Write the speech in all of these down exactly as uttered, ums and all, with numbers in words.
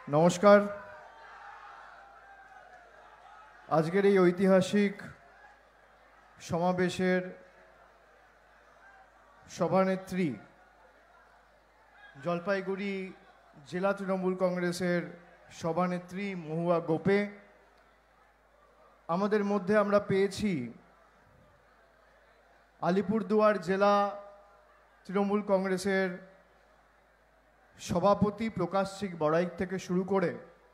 নমস্কার। আজকের এই ঐতিহাসিক সমাবেশের সভানেত্রী জলপাইগুড়ি জেলা তৃণমূল কংগ্রেসের সভানেত্রী মহুয়া গোপে, আমাদের মধ্যে আমরা পেয়েছি আলিপুরদুয়ার জেলা তৃণমূল কংগ্রেসের সভাপতি প্রকাশসিং বড়াইক থেকে শুরু করে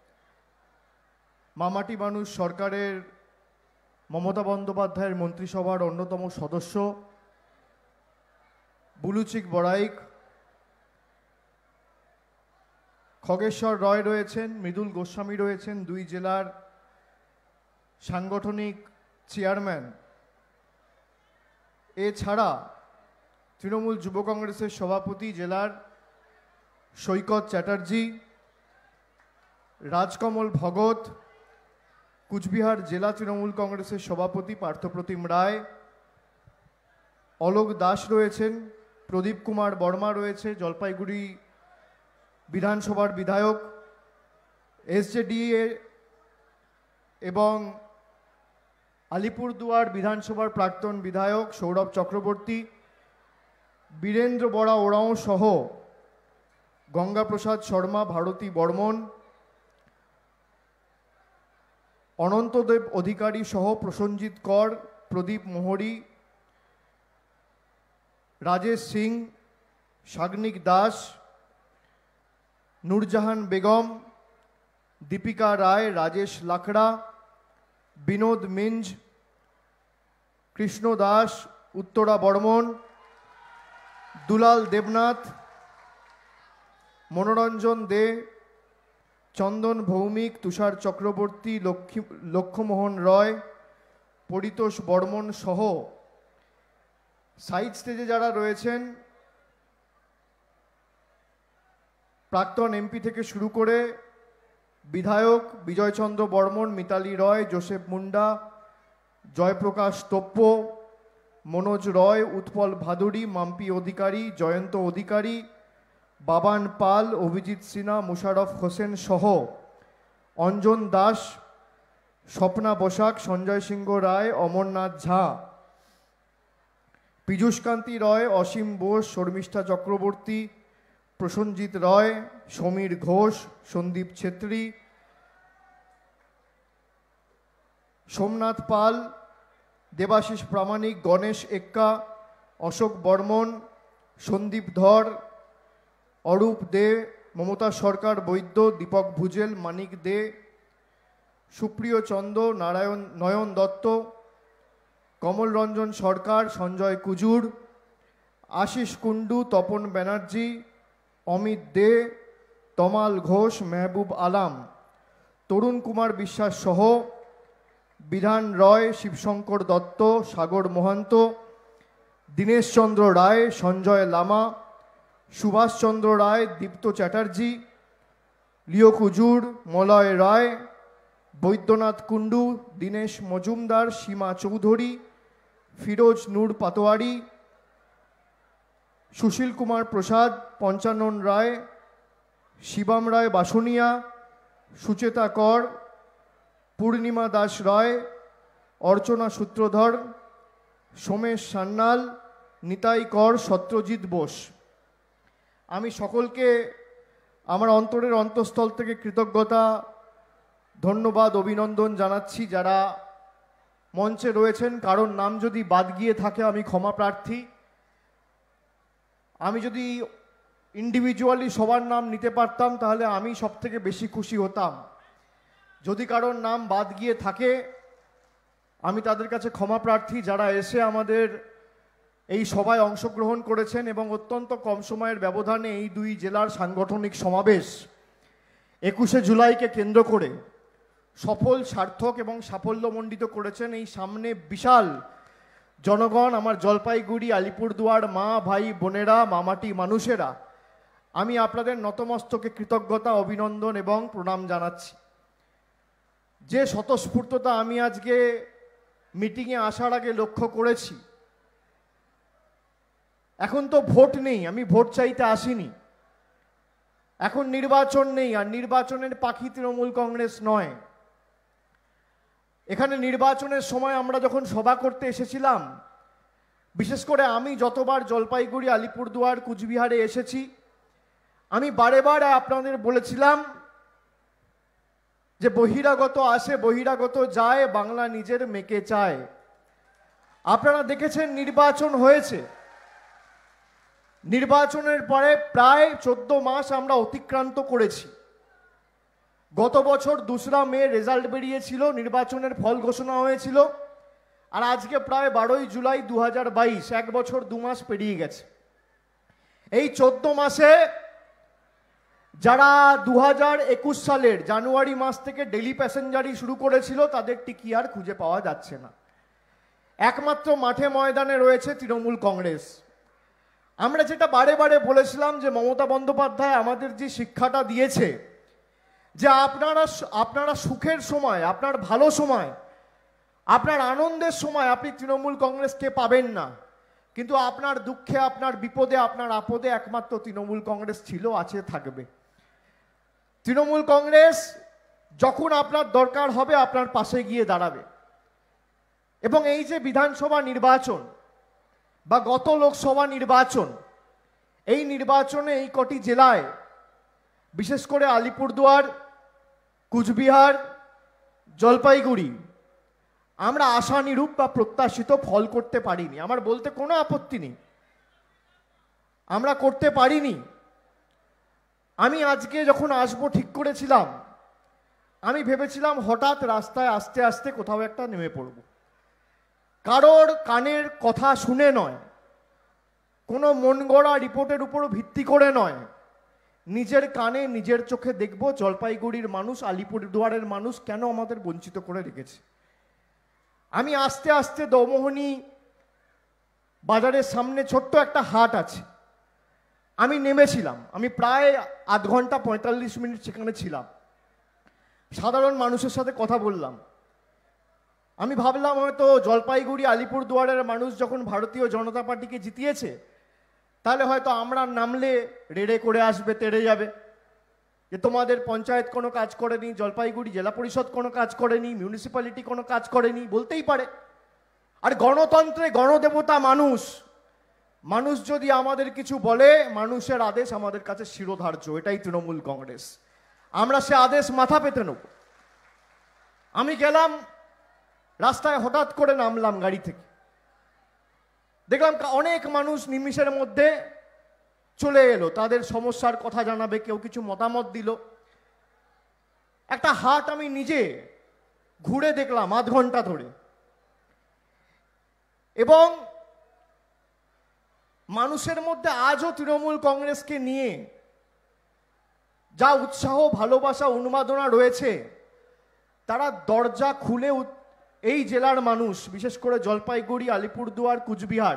মামাটি মানুষ সরকারের মমতা বন্দ্যোপাধ্যায়ের মন্ত্রিসভার অন্যতম সদস্য বুলুচিক বড়াইক, খগেশ্বর রয় রয়েছেন, মৃদুল গোস্বামী রয়েছেন, দুই জেলার সাংগঠনিক চেয়ারম্যান। এছাড়া তৃণমূল যুব কংগ্রেসের সভাপতি জেলার সৈকত চ্যাটার্জি, রাজকমল ভগত, কুচবিহার জেলা তৃণমূল কংগ্রেসের সভাপতি পার্থপ্রতিম রায়, অলোক দাস রয়েছেন, প্রদীপ কুমার বর্মা রয়েছে, জলপাইগুড়ি বিধানসভার বিধায়ক, এসজেডিএ এবং আলিপুরদুয়ার বিধানসভার প্রাক্তন বিধায়ক সৌরভ চক্রবর্তী, বীরেন্দ্র বরা ওরাওঁ সহ গঙ্গাপ্রসাদ শর্মা, ভারতী বর্মন, অনন্তদেব অধিকারী সহ প্রসঞ্জিৎ কর, প্রদীপ মোহরি, রাজেশ সিং, সাগ্নিক দাস, নূরজাহান বেগম, দীপিকা রায়, রাজেশ লাকড়া, বিনোদ মিঞ্জ, কৃষ্ণ দাস, উত্তরা বর্মন, দুলাল দেবনাথ, মনোরঞ্জন দে, চন্দন ভৌমিক, তুষার চক্রবর্তী, লক্ষ্মী লক্ষ্যমোহন রয়, পরিতোষ বর্মন সহ সাইড স্টেজে যারা রয়েছেন প্রাক্তন এমপি থেকে শুরু করে বিধায়ক বিজয়চন্দ্র বর্মন, মিতালি রয়, জোসেফ মুন্ডা, জয়প্রকাশ তোপ্প, মনোজ রয়, উৎপল ভাদুড়ী, মাম্পি অধিকারী, জয়ন্ত অধিকারী, বাবান পাল, অভিজিৎ সিনহা, মুশারফ হোসেন সহ অঞ্জন দাস, স্বপ্না বসাক, সঞ্জয় সিংহ রায়, অমরনাথ ঝা, পীযূষকান্তি রয়, অসীম বোস, শর্মিষ্ঠা চক্রবর্তী, প্রসঞ্জিৎ রয়, সমীর ঘোষ, সন্দীপ ছেত্রী, সোমনাথ পাল, দেবাশিস প্রামাণিক, গণেশ এক্কা, অশোক বর্মন, সন্দীপ ধর, অরূপ দে, মমতা সরকার বৈদ্য, দীপক ভুজেল, মানিক দে, সুপ্রিয় চন্দ, নারায়ণ নয়ন দত্ত, কমল রঞ্জন সরকার, সঞ্জয় কুজুর, আশিস কুণ্ডু, তপন ব্যানার্জি, অমিত দে, তমাল ঘোষ, মেহবুব আলাম, তরুণ কুমার বিশ্বাস সহ বিধান রয়, শিবশঙ্কর দত্ত, সাগর মোহান্ত, দীনেশ চন্দ্র রায়, সঞ্জয় লামা, সুভাষচন্দ্র রায়, দীপ্ত চ্যাটার্জি, লিও কুজুর, মলয় রায়, বৈদ্যনাথ কুণ্ডু, দীনেশ মজুমদার, সীমা চৌধুরী, ফিরোজ নূর পাতোয়ারি, সুশীল কুমার প্রসাদ, পঞ্চানন রায়, শিবাম রায় বাসুনিয়া, সুচেতা কর, পূর্ণিমা দাস রায়, অর্চনা সূত্রধর, সোমেশ সান্যাল, নিতাই কর, সত্যজিৎ বোস। আমি সকলকে আমার অন্তরের অন্তঃস্থল থেকে কৃতজ্ঞতা, ধন্যবাদ, অভিনন্দন জানাচ্ছি যারা মঞ্চে রয়েছেন। কারণ নাম যদি বাদ গিয়ে থাকে আমি ক্ষমা প্রার্থী। আমি যদি ইন্ডিভিজুয়ালি সবার নাম নিতে পারতাম তাহলে আমি সব থেকে বেশি খুশি হতাম। যদি কারোর নাম বাদ গিয়ে থাকে আমি তাদের কাছে ক্ষমা প্রার্থী, যারা এসে আমাদের এই সভায় অংশগ্রহণ করেছেন এবং অত্যন্ত কম সময়ের ব্যবধানে এই দুই জেলার সাংগঠনিক সমাবেশ একুশে জুলাইকে কেন্দ্র করে সফল, সার্থক এবং সাফল্যমণ্ডিত করেছেন। এই সামনে বিশাল জনগণ, আমার জলপাইগুড়ি আলিপুরদুয়ার মা ভাই বোনেরা, মামাটি মানুষেরা, আমি আপনাদের নতমস্তকে কৃতজ্ঞতা, অভিনন্দন এবং প্রণাম জানাচ্ছি। যে স্বতঃস্ফূর্ততা আমি আজকে মিটিংয়ে আসার আগে লক্ষ্য করেছি, এখন তো ভোট নেই, আমি ভোট চাইতে আসিনি, এখন নির্বাচন নেই, আর নির্বাচনের পাখি তৃণমূল কংগ্রেস নয়। এখানে নির্বাচনের সময় আমরা যখন সভা করতে এসেছিলাম, বিশেষ করে আমি যতবার জলপাইগুড়ি, আলিপুরদুয়ার, কুচবিহারে এসেছি, আমি বারে বারে আপনাদের বলেছিলাম যে বহিরাগত আসে, বহিরাগত যায়, বাংলা নিজের মেকে চায়। আপনারা দেখেছেন নির্বাচন হয়েছে, নির্বাচনের পরে প্রায় চোদ্দ মাস আমরা অতিক্রান্ত করেছি। গত বছর দোসরা মে রেজাল্ট বেরিয়েছিল, নির্বাচনের ফল ঘোষণা হয়েছিল, আর আজকে প্রায় বারোই জুলাই দু হাজার বাইশ, এক বছর দু মাস পেরিয়ে গেছে। এই চোদ্দ মাসে যারা দু হাজার একুশ সালের জানুয়ারি মাস থেকে ডেলি প্যাসেঞ্জারি শুরু করেছিল, তাদের টিকি আর খুঁজে পাওয়া যাচ্ছে না। একমাত্র মাঠে ময়দানে রয়েছে তৃণমূল কংগ্রেস। আমরা যেটা বারে বারে বলেছিলাম যে মমতা বন্দ্যোপাধ্যায় আমাদের যে শিক্ষাটা দিয়েছে, যে আপনারা আপনারা সুখের সময়, আপনার ভালো সময়, আপনার আনন্দের সময় আপনি তৃণমূল কংগ্রেসকে পাবেন না, কিন্তু আপনার দুঃখে, আপনার বিপদে, আপনার আপদে একমাত্র তৃণমূল কংগ্রেস ছিল, আছে, থাকবে। তৃণমূল কংগ্রেস যখন আপনার দরকার হবে আপনার পাশে গিয়ে দাঁড়াবে। এবং এই যে বিধানসভা নির্বাচন বা গত লোকসভা নির্বাচন, এই নির্বাচনে এই কটি জেলায়, বিশেষ করে আলিপুরদুয়ার, কুচবিহার, জলপাইগুড়ি, আমরা আশানুরূপ বা প্রত্যাশিত ফল করতে পারিনি। আমার বলতে কোনো আপত্তি নেই, আমরা করতে পারিনি। আমি আজকে যখন আসবো ঠিক করেছিলাম, আমি ভেবেছিলাম হঠাৎ রাস্তায় আস্তে আস্তে কোথাও একটা নেমে পড়ব, কারোর কানের কথা শুনে নয়, কোনো মন গড়া রিপোর্টের উপর ভিত্তি করে নয়, নিজের কানে নিজের চোখে দেখব জলপাইগুড়ির মানুষ, আলিপুরদুয়ারের মানুষ কেন আমাদের বঞ্চিত করে রেখেছে। আমি আস্তে আস্তে দমোহনী বাজারের সামনে ছোট্ট একটা হাট আছে, আমি নেমেছিলাম। আমি প্রায় আধ ঘন্টা পঁয়তাল্লিশ মিনিট সেখানে ছিলাম, সাধারণ মানুষের সাথে কথা বললাম। আমি ভাবলাম হয়তো জলপাইগুড়ি, আলিপুরদুয়ারের মানুষ যখন ভারতীয় জনতা পার্টিকে জিতিয়েছে, তাহলে হয়তো আমরা নামলে রেড়ে করে আসবে, তেড়ে যাবে, যে তোমাদের পঞ্চায়েত কোনো কাজ করেনি, জলপাইগুড়ি জেলা পরিষদ কোনো কাজ করেনি, মিউনিসিপ্যালিটি কোনো কাজ করেনি, বলতেই পারে। আর গণতন্ত্রে গণদেবতা মানুষ, মানুষ যদি আমাদের কিছু বলে, মানুষের আদেশ আমাদের কাছে শিরোধার্য। এটাই তৃণমূল কংগ্রেস, আমরা সে আদেশ মাথা পেতে নেব। আমি গেলাম, রাস্তায় হঠাৎ করে নামলাম গাড়ি থেকে, দেখলাম অনেক মানুষ নিমিষের মধ্যে চলে এলো, তাদের সমস্যার কথা জানাবে, কেউ কিছু মতামত দিল। একটা হাট আমি নিজে ঘুরে দেখলাম আধ ঘন্টা ধরে, এবং মানুষের মধ্যে আজও তৃণমূল কংগ্রেসকে নিয়ে যা উৎসাহ, ভালোবাসা, উন্মাদনা রয়েছে, তারা দরজা খুলে, এই জেলার মানুষ, বিশেষ করে জলপাইগুড়ি, আলিপুরদুয়ার, কুচবিহার,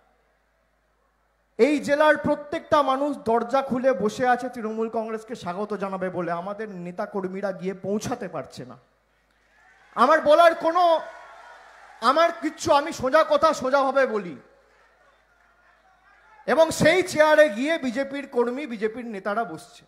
এই জেলার প্রত্যেকটা মানুষ দরজা খুলে বসে আছে তৃণমূল কংগ্রেসকে স্বাগত জানাবে বলে। আমাদের নেতা কর্মীরা গিয়ে পৌঁছাতে পারছে না। আমার বলার কোনো, আমার কিচ্ছু, আমি সোজা কথা সোজাভাবে বলি, এবং সেই চেয়ারে গিয়ে বিজেপির কর্মী, বিজেপির নেতারা বসছে।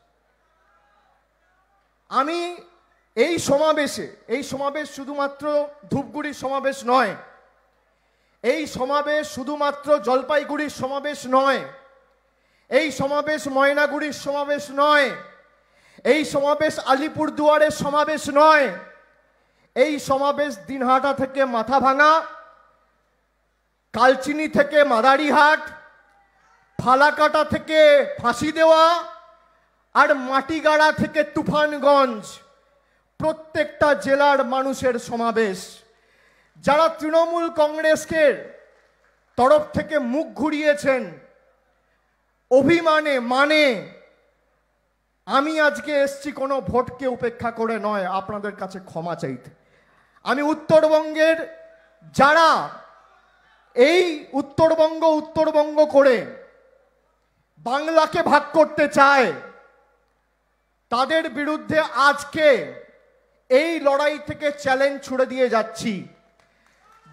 আমি এই সমাবেশে, এই সমাবেশ শুধুমাত্র ধূপগুড়ির সমাবেশ নয়, এই সমাবেশ শুধুমাত্র জলপাইগুড়ির সমাবেশ নয়, এই সমাবেশ ময়নাগুড়ির সমাবেশ নয়, এই সমাবেশ আলিপুরদুয়ারের সমাবেশ নয়, এই সমাবেশ দিনহাটা থেকে মাথাভাঙা, কালচিনি থেকে মাদারিহাট, ফালাকাটা থেকে ফাঁসি দেওয়া, আর মাটিগাড়া থেকে তুফানগঞ্জ, প্রত্যেকটা জেলার মানুষের সমাবেশ। যারা তৃণমূল কংগ্রেসকে তরফ থেকে মুখ ঘুরিয়েছেন অভিমানে, মানে, আমি আজকে এসছি কোনো ভোটকে উপেক্ষা করে নয়, আপনাদের কাছে ক্ষমা চাইতে। আমি উত্তরবঙ্গের যারা এই উত্তরবঙ্গ উত্তরবঙ্গ করে বাংলাকে ভাগ করতে চায়, তাদের বিরুদ্ধে আজকে এই লড়াই থেকে চ্যালেঞ্জ ছুড়ে দিয়ে যাচ্ছি।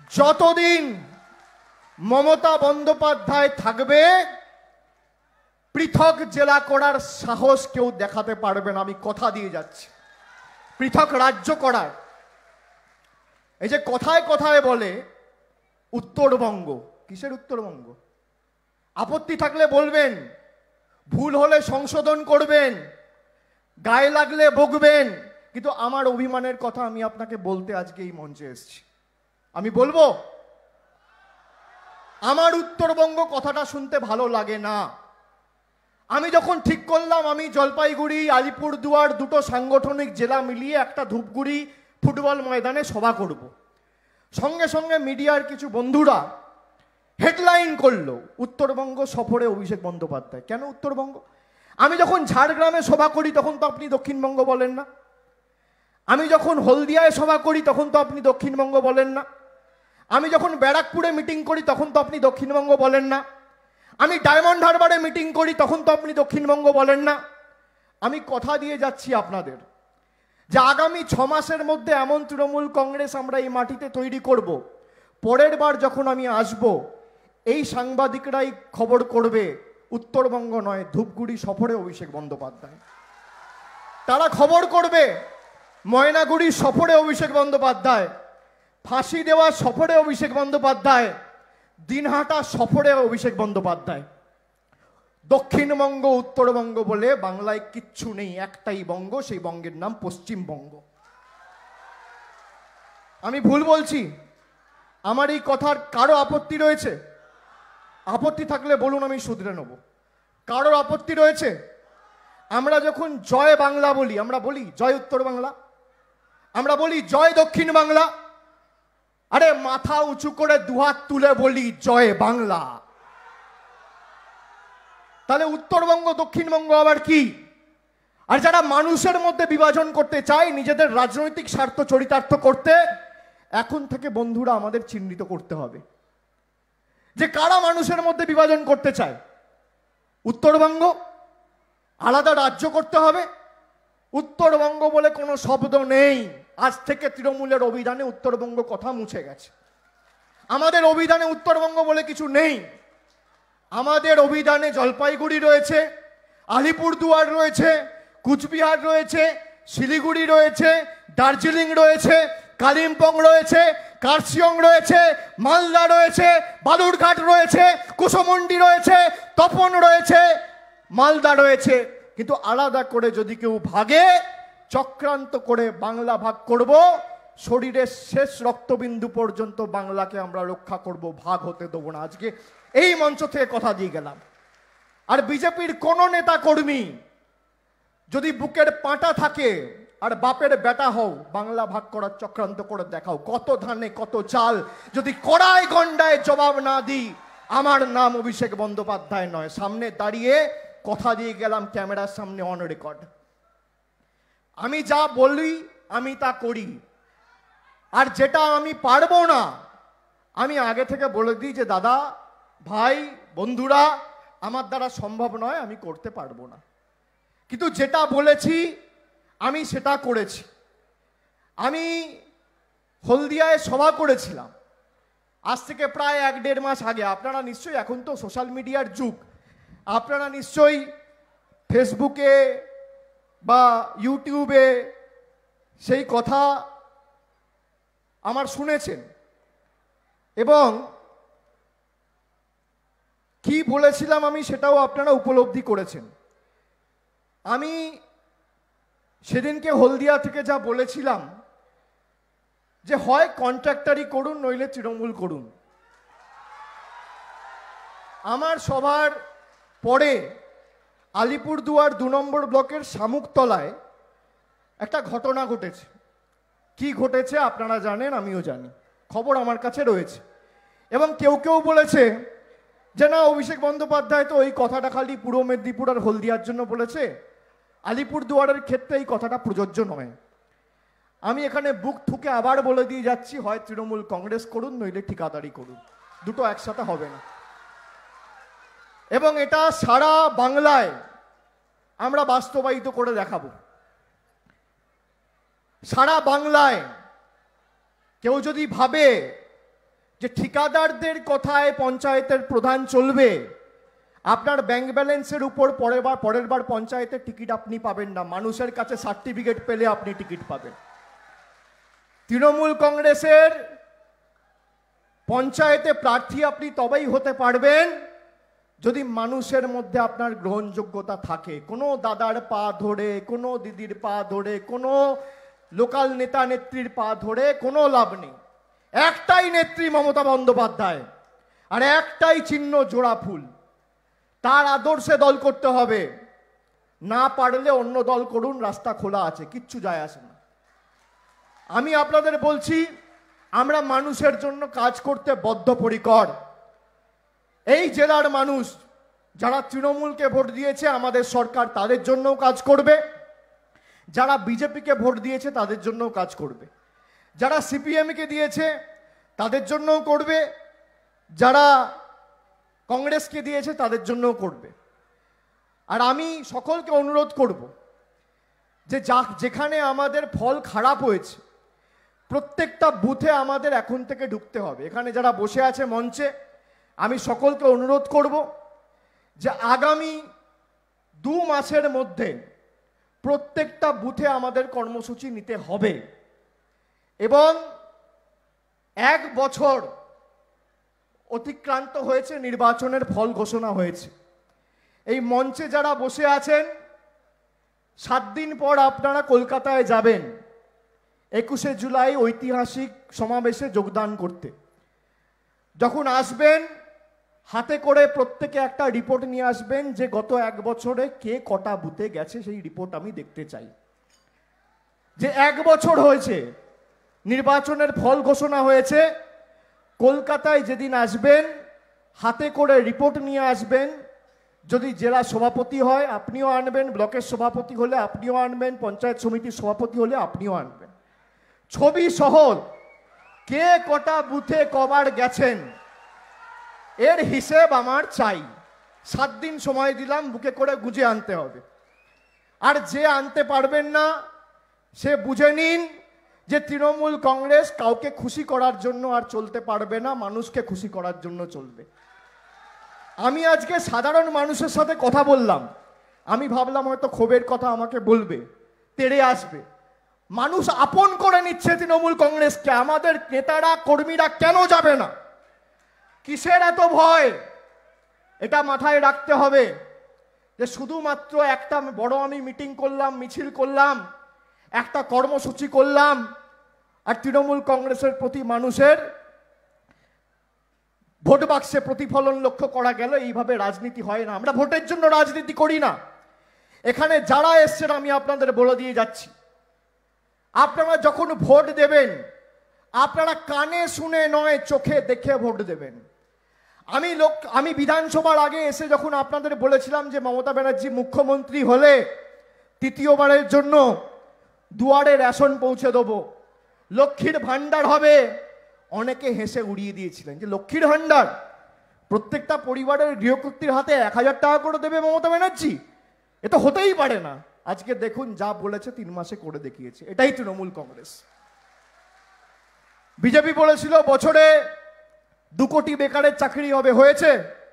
যতদিন মমতা বন্দ্যোপাধ্যায় থাকবে, পৃথক জেলা করার সাহস কেউ দেখাতে পারবে না, আমি কথা দিয়ে যাচ্ছি। পৃথক রাজ্য করার, এই যে কথায় কথায় বলে উত্তরবঙ্গ, কিসের উত্তরবঙ্গ? আপত্তি থাকলে বলবেন, ভুল হলে সংশোধন করবেন, গায়ে লাগলে বকবেন, কিন্তু আমার অভিমানের কথা আমি আপনাকে বলতে আজকে এই মঞ্চে এসেছি। আমি বলবো, আমার উত্তরবঙ্গ কথাটা শুনতে ভালো লাগে না। আমি যখন ঠিক করলাম আমি জলপাইগুড়ি আলিপুরদুয়ার দুটো সাংগঠনিক জেলা মিলিয়ে একটা ধূপগুড়ি ফুটবল ময়দানে সভা করব, সঙ্গে সঙ্গে মিডিয়ার কিছু বন্ধুরা হেডলাইন করলো উত্তরবঙ্গ সফরে অভিষেক বন্দ্যোপাধ্যায়। কেন উত্তরবঙ্গ? আমি যখন ঝাড়গ্রামে সভা করি তখন তো আপনি দক্ষিণবঙ্গ বলেন না, আমি যখন হলদিয়ায় সভা করি তখন তো আপনি দক্ষিণবঙ্গ বলেন না, আমি যখন ব্যারাকপুরে মিটিং করি তখন তো আপনি দক্ষিণবঙ্গ বলেন না, আমি ডায়মন্ড হারবারে মিটিং করি তখন তো আপনি দক্ষিণবঙ্গ বলেন না। আমি কথা দিয়ে যাচ্ছি আপনাদের যে আগামী ছ মাসের মধ্যে এমন তৃণমূল কংগ্রেস আমরা এই মাটিতে তৈরি করব, পরের বার যখন আমি আসব এই সাংবাদিকরাই খবর করবে উত্তরবঙ্গ নয় ধূপগুড়ি সফরে অভিষেক বন্দ্যোপাধ্যায়। তারা খবর করবে ময়নাগুড়ি সফরে অভিষেক বন্দ্যোপাধ্যায়, ফাঁসি দেওয়া সফরে অভিষেক বন্দ্যোপাধ্যায়, দিনহাটা সফরে অভিষেক বন্দ্যোপাধ্যায়। দক্ষিণবঙ্গ উত্তরবঙ্গ বলে বাংলায় কিচ্ছু নেই, একটাই বঙ্গ, সেই বঙ্গের নাম পশ্চিমবঙ্গ। আমি ভুল বলছি? আমার এই কথার কারো আপত্তি রয়েছে? আপত্তি থাকলে বলুন, আমি শুধরে নেব। কারোর আপত্তি রয়েছে? আমরা যখন জয় বাংলা বলি, আমরা বলি জয় উত্তর বাংলা, আমরা বলি জয় দক্ষিণ বাংলা, আরে মাথা উঁচু করে দুহাত তুলে বলি জয় বাংলা। তাহলে উত্তরবঙ্গ দক্ষিণবঙ্গ আবার কি? আর যারা মানুষের মধ্যে বিভাজন করতে চায় নিজেদের রাজনৈতিক স্বার্থ চরিতার্থ করতে, এখন থেকে বন্ধুরা আমাদের চিহ্নিত করতে হবে যে কারা মানুষের মধ্যে বিভাজন করতে চায়। উত্তরবঙ্গ আলাদা রাজ্য করতে হবে, উত্তরবঙ্গ বলে কোনো শব্দ নেই। আজ থেকে তৃণমূলের অভিধানে উত্তরবঙ্গ কথা মুছে গেছে। আমাদের অভিধানে উত্তরবঙ্গ বলে কিছু নেই। আমাদের অভিধানে জলপাইগুড়ি রয়েছে, আলিপুরদুয়ার রয়েছে, কুচবিহার রয়েছে, শিলিগুড়ি রয়েছে, দার্জিলিং রয়েছে, কালিম্পং রয়েছে, কার্শিয়ং রয়েছে, মালদা রয়েছে, বালুরঘাট রয়েছে, কুশমন্ডি রয়েছে, তপন রয়েছে, মালদা রয়েছে। কিন্তু আলাদা করে যদি কেউ ভাগে, চক্রান্ত করে বাংলা ভাগ করব, শরীরের শেষ রক্তবিন্দু পর্যন্ত বাংলাকে আমরা রক্ষা করব, ভাগ হতে দেবো না। আজকে এই মঞ্চ থেকে কথা দিয়ে গেলাম। আর বিজেপির কোন নেতা কর্মী যদি বুকের পাঁটা থাকে আর বাপের বেটা হও, বাংলা ভাগ করার চক্রান্ত করে দেখাও। কত ধানে কত চাল, যদি কড়ায় গন্ডায় জবাব না দিই, আমার নাম অভিষেক বন্দ্যোপাধ্যায় নয়। সামনে দাঁড়িয়ে কথা দিয়ে গেলাম ক্যামেরার সামনে অন রেকর্ড। আমি যা বলি আমি তা করি, আর যেটা আমি পারবো না আমি আগে থেকে বলে দিই যে দাদা, ভাই, বন্ধুরা, আমার দ্বারা সম্ভব নয়, আমি করতে পারবো না। কিন্তু যেটা বলেছি আমি সেটা করেছি। আমি হলদিয়ায় সভা করেছিলাম আজ থেকে প্রায় এক দেড় মাস আগে। আপনারা নিশ্চয়ই, এখন তো সোশ্যাল মিডিয়ার যুগ, আপনারা নিশ্চয়ই ফেসবুকে বা ইউটিউবে সেই কথা আমার শুনেছেন, এবং কি বলেছিলাম আমি সেটাও আপনারা উপলব্ধি করেছেন। আমি সেদিনকে হলদিয়া থেকে যা বলেছিলাম যে হয় কন্ট্রাক্টারি করুন নইলে তৃণমূল করুন। আমার সভার পরে আলিপুরদুয়ার দু নম্বর ব্লকের শামুকতলায় একটা ঘটনা ঘটেছে। কি ঘটেছে আপনারা জানেন, আমিও জানি, খবর আমার কাছে রয়েছে। এবং কেউ কেউ বলেছে যে না, অভিষেক বন্দ্যোপাধ্যায় তো এই কথাটা খালি পূর্ব মেদিনীপুর আর হলদিয়ার জন্য বলেছে, আলিপুরদুয়ারের ক্ষেত্রে এই কথাটা প্রযোজ্য নয়। আমি এখানে বুক ঠুকে আবার বলে দিয়ে যাচ্ছি, হয় তৃণমূল কংগ্রেস করুন নইলে ঠিকাদারি করুন, দুটো একসাথে হবে না। এবং এটা সারা বাংলায় আমরা বাস্তবায়িত করে দেখাবো। সারা বাংলায় কেউ যদি ভাবে যে ঠিকাদারদের কথায় পঞ্চায়েতের প্রধান চলবে আপনার ব্যাংক ব্যালেন্সের উপর পরের বার পরের বার পঞ্চায়েতের টিকিট আপনি পাবেন না, মানুষের কাছে সার্টিফিকেট পেলে আপনি টিকিট পাবেন। তৃণমূল কংগ্রেসের পঞ্চায়েতে প্রার্থী আপনি তবেই হতে পারবেন যদি মানুষের মধ্যে আপনার গ্রহণযোগ্যতা থাকে। কোনো দাদার পা ধরে, কোনো দিদির পা ধরে, কোনো লোকাল নেতা নেত্রীর পা ধরে কোনো লাভ নেই। একটাই নেত্রী মমতা বন্দ্যোপাধ্যায়, আর একটাই চিহ্ন জোড়া ফুল। তার আদর্শে দল করতে হবে, না পারলে অন্য দল করুন, রাস্তা খোলা আছে, কিচ্ছু যায় আসে না। আমি আপনাদের বলছি, আমরা মানুষের জন্য কাজ করতে বদ্ধপরিকর। এই জেলার মানুষ যারা তৃণমূলকে ভোট দিয়েছে আমাদের সরকার, তাদের জন্যও কাজ করবে। যারা বিজেপিকে ভোট দিয়েছে তাদের জন্যও কাজ করবে। যারা সিপিএমকে দিয়েছে তাদের জন্যও করবে, যারা কংগ্রেসকে দিয়েছে তাদের জন্যও করবে। আর আমি সকলকে অনুরোধ করব যে যা যেখানে আমাদের ফল খারাপ হয়েছে প্রত্যেকটা বুথে আমাদের এখন থেকে ঢুকতে হবে। এখানে যারা বসে আছে মঞ্চে, আমি সকলকে অনুরোধ করব যে আগামী দু মাসের মধ্যে প্রত্যেকটা বুথে আমাদের কর্মসূচি নিতে হবে। এবং এক বছর অতিক্রান্ত হয়েছে, নির্বাচনের ফল ঘোষণা হয়েছে। এই মঞ্চে যারা বসে আছেন, সাত দিন পর আপনারা কলকাতায় যাবেন একুশে জুলাই ঐতিহাসিক সমাবেশে যোগদান করতে। যখন আসবেন হাতে করে প্রত্যেকে একটা রিপোর্ট নিয়ে আসবেন যে গত এক বছরে কে কটা বুথে গেছে, সেই রিপোর্ট আমি দেখতে চাই। যে এক বছর হয়েছে নির্বাচনের ফল ঘোষণা হয়েছে, কলকাতায় যেদিন আসবেন হাতে করে রিপোর্ট নিয়ে আসবেন। যদি জেলা সভাপতি হয় আপনিও আনবেন, ব্লকের সভাপতি হলে আপনিও আনবেন, পঞ্চায়েত সমিতির সভাপতি হলে আপনিও আনবেন। ছবি সহ কে কটা বুথে কবার গেছেন এর হিসেব আমার চাই। সাত দিন সময় দিলাম, বুকে করে গুজে আনতে হবে। আর যে আনতে পারবেন না সে বুঝে নিন যে তৃণমূল কংগ্রেস কাউকে খুশি করার জন্য আর চলতে পারবে না, মানুষকে খুশি করার জন্য চলবে। আমি আজকে সাধারণ মানুষের সাথে কথা বললাম, আমি ভাবলাম হয়তো ক্ষোভের কথা আমাকে বলবে, তেড়ে আসবে। মানুষ আপন করে নিচ্ছে তৃণমূল কংগ্রেসকে। আমাদের নেতারা কর্মীরা কেন যাবে না? কিসের এত ভয়? এটা মাথায় রাখতে হবে যে শুধুমাত্র একটা বড় আমি মিটিং করলাম, মিছিল করলাম, একটা কর্মসূচি করলাম, আর তৃণমূল কংগ্রেসের প্রতি মানুষের ভোট বাক্সে প্রতিফলন লক্ষ্য করা গেল, এইভাবে রাজনীতি হয় না। আমরা ভোটের জন্য রাজনীতি করি না। এখানে যারা এসছেন আমি আপনাদের বলে দিয়ে যাচ্ছি, আপনারা যখন ভোট দেবেন আপনারা কানে শুনে নয় চোখে দেখে ভোট দেবেন। আমি লোক আমি বিধানসভার আগে এসে যখন আপনাদের বলেছিলাম যে মমতা ব্যানার্জি মুখ্যমন্ত্রী হলে তৃতীয়বারের জন্য দুয়ারে রেশন পৌঁছে দেবো, লক্ষ্মীর ভান্ডার হবে, অনেকে হেসে উড়িয়ে দিয়েছিলেন যে লক্ষ্মীর ভান্ডার প্রত্যেকটা পরিবারের গৃহকর্ত্রীর হাতে এক হাজার টাকা করে দেবে মমতা ব্যানার্জি, এ তো হতেই পারে না। আজকে দেখুন যা বলেছে তিন মাসে করে দেখিয়েছে। এটাই তৃণমূল কংগ্রেস। বিজেপি বলেছিল বছরে দু কোটি বেকারের চাকরি হবে, হয়েছে?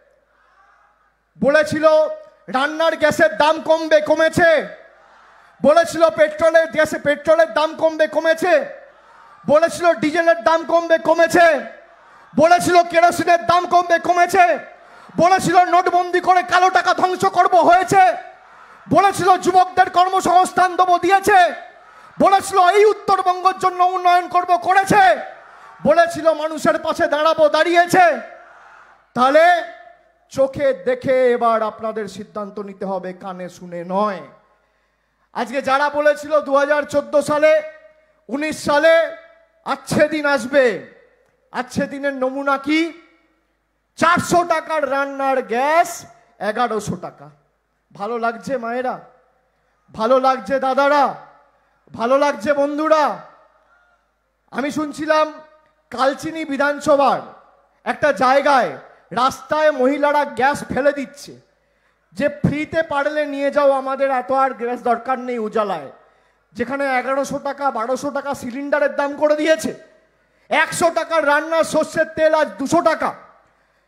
বলেছিল রান্নার গ্যাসের দাম কমবে, কমেছে? বলেছিল পেট্রোলের গ্যাসে পেট্রোলের দাম কমবে, কমেছে? বলেছিল ডিজেলের দাম কমবে, কমেছে? বলেছিল কেরোসিনের দাম কমবে, কমেছে? বলেছিল নোটবন্দি করে কালো টাকা ধ্বংস করব, হয়েছে? বলেছিল যুবকদের কর্মসংস্থান দেবো, দিয়েছে? বলেছিল এই উত্তরবঙ্গের জন্য উন্নয়ন করব, করেছে? বলেছিল মানুষের পাশে দাঁড়াবো, দাঁড়িয়েছে? তাহলে চোখে দেখে এবার আপনাদের সিদ্ধান্ত নিতে হবে, কানে শুনে নয়। আজকে যারা বলেছিল দু হাজার চোদ্দ সালে উনিশ সালে আচ্ছে দিন আসবে, আচ্ছে দিনের নমুনা কি? চারশো টাকার রান্নার গ্যাস এগারোশো টাকা। ভালো লাগছে মায়েরা? ভালো লাগছে দাদারা? ভালো লাগছে বন্ধুরা? আমি শুনছিলাম কালচিনি বিধানসভার একটা জায়গায় রাস্তায় মহিলারা গ্যাস ফেলে দিচ্ছে যে ফ্রিতে পারলে নিয়ে যাও, আমাদের এত আর গ্যাস দরকার নেই উজালায়। যেখানে এগারোশো টাকা বারোশো টাকা সিলিন্ডারের দাম করে দিয়েছে, একশো টাকার রান্নার সর্ষের তেল আজ দুশো টাকা।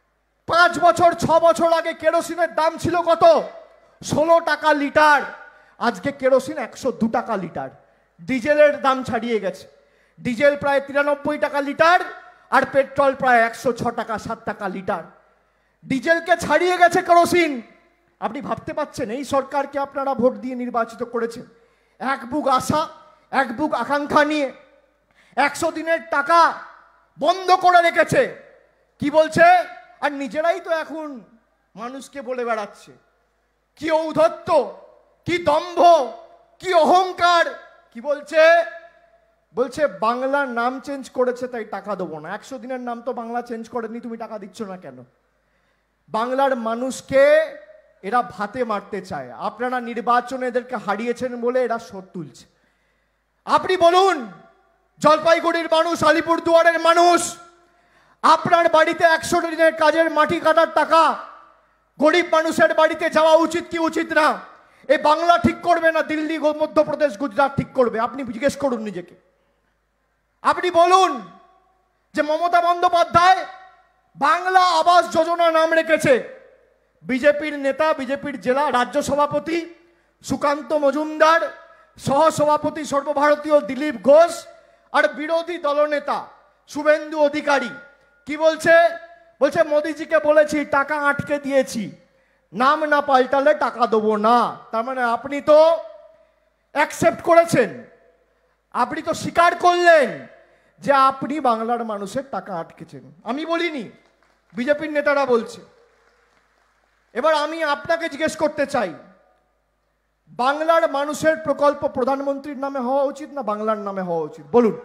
পাঁচ বছর ছ বছর আগে কেরোসিনের দাম ছিল কত? ষোলো টাকা লিটার। আজকে কেরোসিন একশো দু টাকা লিটার। ডিজেলের দাম ছাড়িয়ে গেছে। ডিজেল প্রায় তিরানব্বই টাকা লিটার, আর পেট্রোল প্রায় একশো ছ টাকা সাত টাকা লিটার। ডিজেলকে ছাড়িয়ে গেছে কেরোসিন। আপনি ভাবতে পারছেন এই সরকারকে আপনারা ভোট দিয়ে নির্বাচিত করেছেন এক বুক আশা, এক বুক আকাঙ্ক্ষা নিয়ে। একশো দিনের টাকা বন্ধ করে রেখেছে। কি বলছে? আর নিজেরাই তো এখন মানুষকে বলে বেড়াচ্ছে। কি ঔদ্ধত্য, কি দম্ভ, কি অহংকার। কি বলছে? বলছে বাংলার নাম চেঞ্জ করেছে তাই টাকা দেবো না। একশো দিনের নাম তো বাংলা চেঞ্জ করেনি, তুমি টাকা দিচ্ছ না কেন? বাংলার মানুষকে এরা ভাতে মারতে চায়। আপনারা নির্বাচনে এদেরকে হারিয়েছেন বলে এরা শোধ তুলছে। আপনি বলুন, জলপাইগুড়ির মানুষ, আলিপুরদুয়ারের মানুষ, আপনার বাড়িতে একশো দিনের কাজের মাটি কাটার টাকা গরিব মানুষের বাড়িতে যাওয়া উচিত কি উচিত না? এই বাংলা ঠিক করবে না দিল্লি, মধ্যপ্রদেশ, গুজরাট ঠিক করবে? আপনি জিজ্ঞেস করুন নিজেকে। আপনি বলুন যে মমতা বন্দ্যোপাধ্যায় বাংলা আবাস যোজনা নাম রেখেছে। বিজেপির নেতা, বিজেপির জেলা রাজ্য সভাপতি সুকান্ত মজুমদার, সহসভাপতি সর্বভারতীয় দিলীপ ঘোষ, আর বিরোধী দলনেতা শুভেন্দু অধিকারী কি বলছে? বলছে মোদিজিকে বলেছি টাকা আটকে দিয়েছি, নাম না পাল্টালে টাকা দেবো না। তার মানে আপনি তো অ্যাকসেপ্ট করেছেন, আপনি তো স্বীকার করলেন যে আপনি বাংলার মানুষের টাকা আটকেছেন। আমি বলিনি, বিজেপির নেতারা বলছে। এবার আমি আপনাকে জিজ্ঞেস করতে চাই, বাংলার মানুষের প্রকল্প প্রধানমন্ত্রীর নামে হওয়া উচিত না বাংলার নামে হওয়া উচিত? বলুন,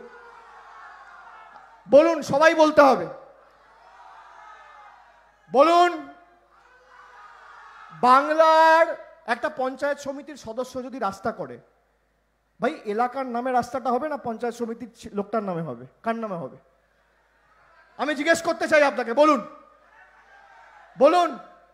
বলুন, সবাই বলতে হবে। বলুন, বাংলার একটা পঞ্চায়েত সমিতির সদস্য যদি রাস্তা করে, ভাই এলাকার নামে রাস্তাটা হবে না পঞ্চায়েত সমিতির লোকটার নামে হবে? কার নামে হবে? আমি জিজ্ঞেস করতে চাই আপনাকে, বলুন বলুন।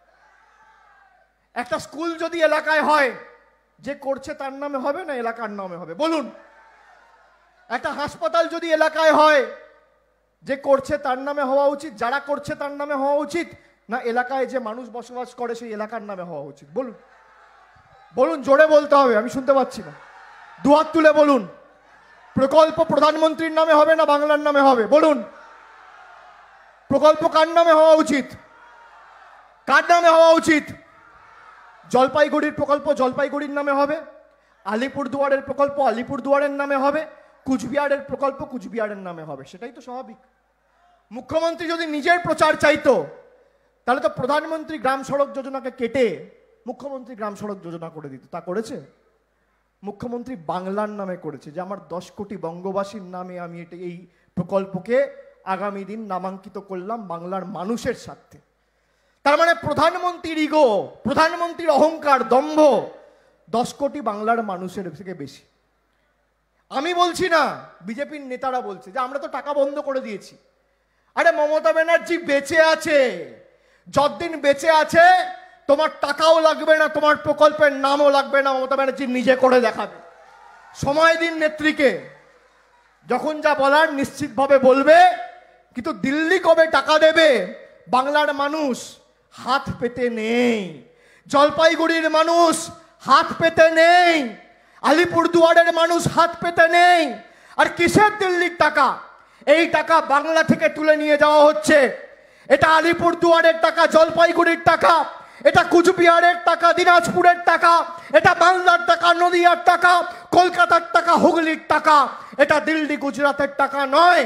একটা স্কুল যদি এলাকায় হয়, যে করছে তার নামে হবে না এলাকার নামে হবে? বলুন। একটা হাসপাতাল যদি এলাকায় হয়, যে করছে তার নামে হওয়া উচিত, যারা করছে তার নামে হওয়া উচিত, না এলাকায় যে মানুষ বসবাস করে সেই এলাকার নামে হওয়া উচিত? বলুন বলুন, জোরে বলতে হবে, আমি শুনতে পাচ্ছি না। দুহাত তুলে বলুন, প্রকল্প প্রধানমন্ত্রীর নামে হবে না বাংলার নামে হবে? বলুন, প্রকল্প কার নামে হওয়া উচিত? কার নামে হওয়া উচিত? জলপাইগুড়ির প্রকল্প জলপাইগুড়ির নামে হবে, আলিপুরদুয়ারের প্রকল্প আলিপুরদুয়ারের নামে হবে, কুচবিহারের প্রকল্প কুচবিহারের নামে হবে। সেটাই তো স্বাভাবিক। মুখ্যমন্ত্রী যদি নিজের প্রচার চাইতো, তাহলে তো প্রধানমন্ত্রী গ্রাম সড়ক যোজনাকে কেটে মুখ্যমন্ত্রী গ্রাম সড়ক যোজনা করে দিত। তা করেছে? মুখ্যমন্ত্রী বাংলার নামে করেছে, যে আমার দশ কোটি বঙ্গবাসীর নামে আমি এটা এই প্রকল্পকে আগামী দিন নামাঙ্কিত করলাম বাংলার মানুষের স্বার্থে। তার মানে প্রধানমন্ত্রীর ইগো, প্রধানমন্ত্রীর অহংকার, দম্ভ দশ কোটি বাংলার মানুষের থেকে বেশি। আমি বলছি না, বিজেপির নেতারা বলছে যে আমরা তো টাকা বন্ধ করে দিয়েছি। আরে মমতা ব্যানার্জি বেঁচে আছে, যতদিন বেঁচে আছে তোমার টাকাও লাগবে না, তোমার প্রকল্পের নামও লাগবে না, মমতা ব্যানার্জি নিজে করে দেখাবে। সময় দিন নেত্রীকে, যখন যা বলার নিশ্চিতভাবে বলবে। কিন্তু দিল্লি কবে টাকা দেবে বাংলার মানুষ হাত পেতে নেই, জলপাইগুড়ির মানুষ হাত পেতে নেই, আলিপুরদুয়ারের মানুষ হাত পেতে নেই। আর কিসের দিল্লির টাকা? এই টাকা বাংলা থেকে তুলে নিয়ে যাওয়া হচ্ছে। এটা আলিপুরদুয়ারের টাকা, জলপাইগুড়ির টাকা, এটা কুচবিহারের টাকা, দিনাজপুরের টাকা, এটা বাংলার টাকা, নদিয়ার টাকা, কলকাতার টাকা, হুগলির টাকা। এটা দিল্লি গুজরাটের টাকা নয়।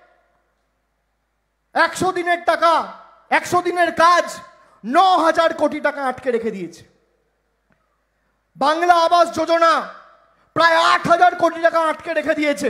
একশো দিনের টাকা, একশো দিনের কাজ ন হাজার কোটি টাকা আটকে রেখে দিয়েছে। বাংলা আবাস যোজনা প্রায় আট হাজার কোটি টাকা আটকে রেখে দিয়েছে।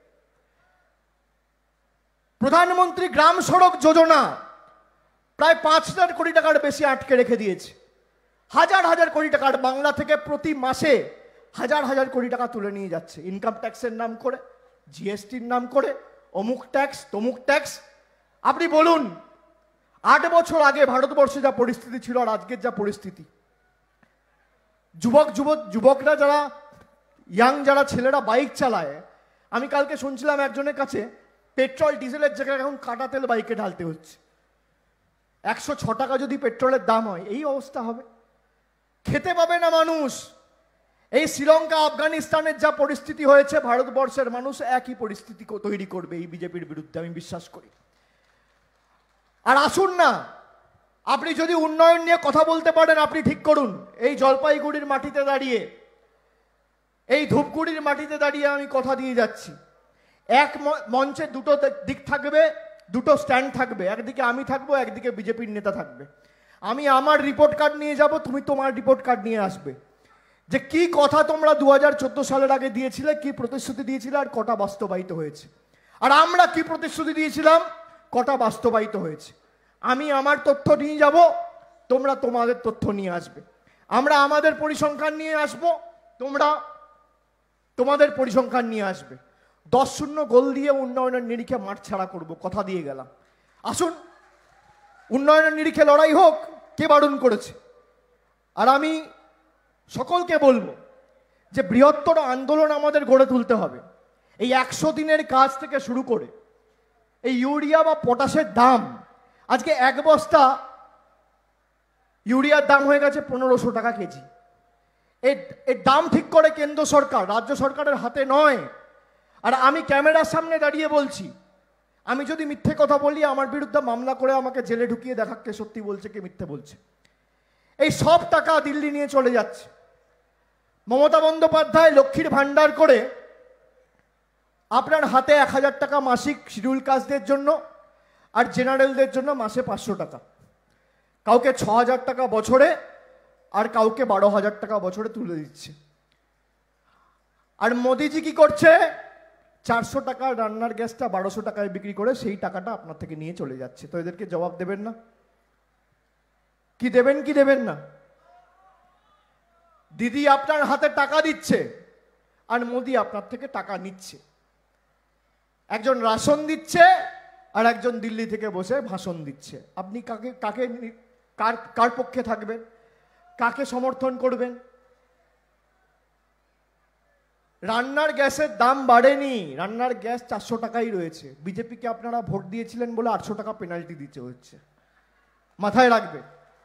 প্রধানমন্ত্রী গ্রাম সড়ক যোজনা প্রায় পাঁচ হাজার কোটি টাকার বেশি আটকে রেখে দিয়েছে। হাজার হাজার কোটি টাকার বাংলা থেকে প্রতি মাসে হাজার হাজার কোটি টাকা তুলে নিয়ে যাচ্ছে ইনকাম ট্যাক্সের নাম করে, জিএসটির নাম করে, অমুক ট্যাক্স তমুক ট্যাক্স। আপনি বলুন, আট বছর আগে ভারতবর্ষে যা পরিস্থিতি ছিল আর আজকের যা পরিস্থিতি, যুবক যুবক যুবকরা যারা ইয়াং যারা ছেলেরা বাইক চালায়, আমি কালকে শুনছিলাম একজনের কাছে পেট্রোল ডিজেলের জায়গায় এখন কাটা তেল বাইকে ঢালতে হচ্ছে। একশো ছ টাকা যদি পেট্রোলের দাম হয় এই অবস্থা হবে, খেতে পাবে না মানুষ। এই শ্রীলঙ্কা আফগানিস্তানের যা পরিস্থিতি হয়েছে, ভারতবর্ষের মানুষ একই পরিস্থিতি তৈরি করবে এই বিজেপির বিরুদ্ধে, আমি বিশ্বাস করি। আর আসুন না, আপনি যদি উন্নয়ন নিয়ে কথা বলতে পারেন আপনি ঠিক করুন। এই জলপাইগুড়ির মাটিতে দাঁড়িয়ে, এই ধূপগুড়ির মাটিতে দাঁড়িয়ে আমি কথা দিয়ে যাচ্ছি, এক মঞ্চে দুটো দিক থাকবে, দুটো স্ট্যান্ড থাকবে, একদিকে আমি থাকবো, একদিকে বিজেপির নেতা থাকবে। আমি আমার রিপোর্ট কার্ড নিয়ে যাব, তুমি তোমার রিপোর্ট কার্ড নিয়ে আসবে, যে কি কথা তোমরা দু হাজার চোদ্দো সালের আগে দিয়েছিলে, কি প্রতিশ্রুতি দিয়েছিলে, আর কটা বাস্তবায়িত হয়েছে, আর আমরা কি প্রতিশ্রুতি দিয়েছিলাম, কটা বাস্তবায়িত হয়েছে। আমি আমার তথ্য নিয়ে যাব, তোমরা তোমাদের তথ্য নিয়ে আসবে। আমরা আমাদের পরিসংখ্যান নিয়ে আসব, তোমরা তোমাদের পরিসংখ্যান নিয়ে আসবে। দশ শূন্য গোল দিয়ে উন্নয়নের নিরিখে মাঠ ছাড়া করব, কথা দিয়ে গেলাম। আসুন, উন্নয়নের নিরিখে লড়াই হোক, কে বারণ করেছে? আর আমি সকলকে বলবো যে বৃহত্তর আন্দোলন আমাদের গড়ে তুলতে হবে। এই একশো দিনের কাজ থেকে শুরু করে এই ইউরিয়া বা পটাশের দাম, আজকে এক বস্তা ইউরিয়ার দাম হয়ে গেছে পনেরোশো টাকা কেজি। এর দাম ঠিক করে কেন্দ্র সরকার, রাজ্য সরকারের হাতে নয়। আর আমি ক্যামেরার সামনে দাঁড়িয়ে বলছি, আমি যদি মিথ্যে কথা বলি আমার বিরুদ্ধে মামলা করে আমাকে জেলে ঢুকিয়ে দেখা কে সত্যি বলছে কে মিথ্যে বলছে। এই সব টাকা দিল্লি নিয়ে চলে যাচ্ছে। মমতা বন্দ্যোপাধ্যায় লক্ষ্মীর ভান্ডার করে আপনার হাতে এক হাজার টাকা মাসিক শিডিউল কাস্টদের জন্য আর জেনারেলদের জন্য মাসে পাঁচশো টাকা, কাউকে ছ হাজার টাকা বছরে আর কাউকে বারো হাজার টাকা বছরে তুলে দিচ্ছে। আর মোদিজি কি করছে? চারশো টাকার রান্নার গ্যাসটা বারোশো টাকায় বিক্রি করে সেই টাকাটা আপনার থেকে নিয়ে চলে যাচ্ছে। তো এদেরকে জবাব দেবেন না? কি দেবেন কি দেবেন না? দিদি আপনার হাতে টাকা দিচ্ছে আর মোদি আপনার থেকে টাকা নিচ্ছে। একজন রাশন দিচ্ছে আর একজন দিল্লি থেকে বসে ভাষণ দিচ্ছে। আপনি কাকে কাকে কার কার পক্ষে থাকবেন? কাকে সমর্থন করবেন? রান্নার গ্যাসের দাম বাড়েনি, রান্নার গ্যাস চারশো টাকাই রয়েছে। বিজেপিকে আপনারা ভোট দিয়েছিলেন বলে আটশো টাকা পেনাল্টি দিতে হচ্ছে, মাথায় রাখবে।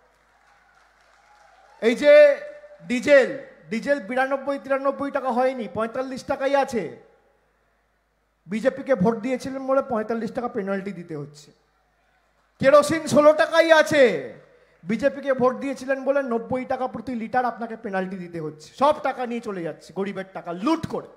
এই যে ডিজেল, ডিজেল বিরানব্বই তিরানব্বই টাকা হয়নি, পঁয়তাল্লিশ টাকাই আছে। বিজেপিকে ভোট দিয়েছিলেন বলে পঁয়তাল্লিশ টাকা পেনাল্টি দিতে হচ্ছে। কেরোসিন ষোলো টাকাই আছে, বিজেপিকে ভোট দিয়েছিলেন বলে নব্বই টাকা প্রতি লিটার আপনাকে পেনাল্টি দিতে হচ্ছে। সব টাকা নিয়ে চলে যাচ্ছে, গরিবের টাকা লুট করে।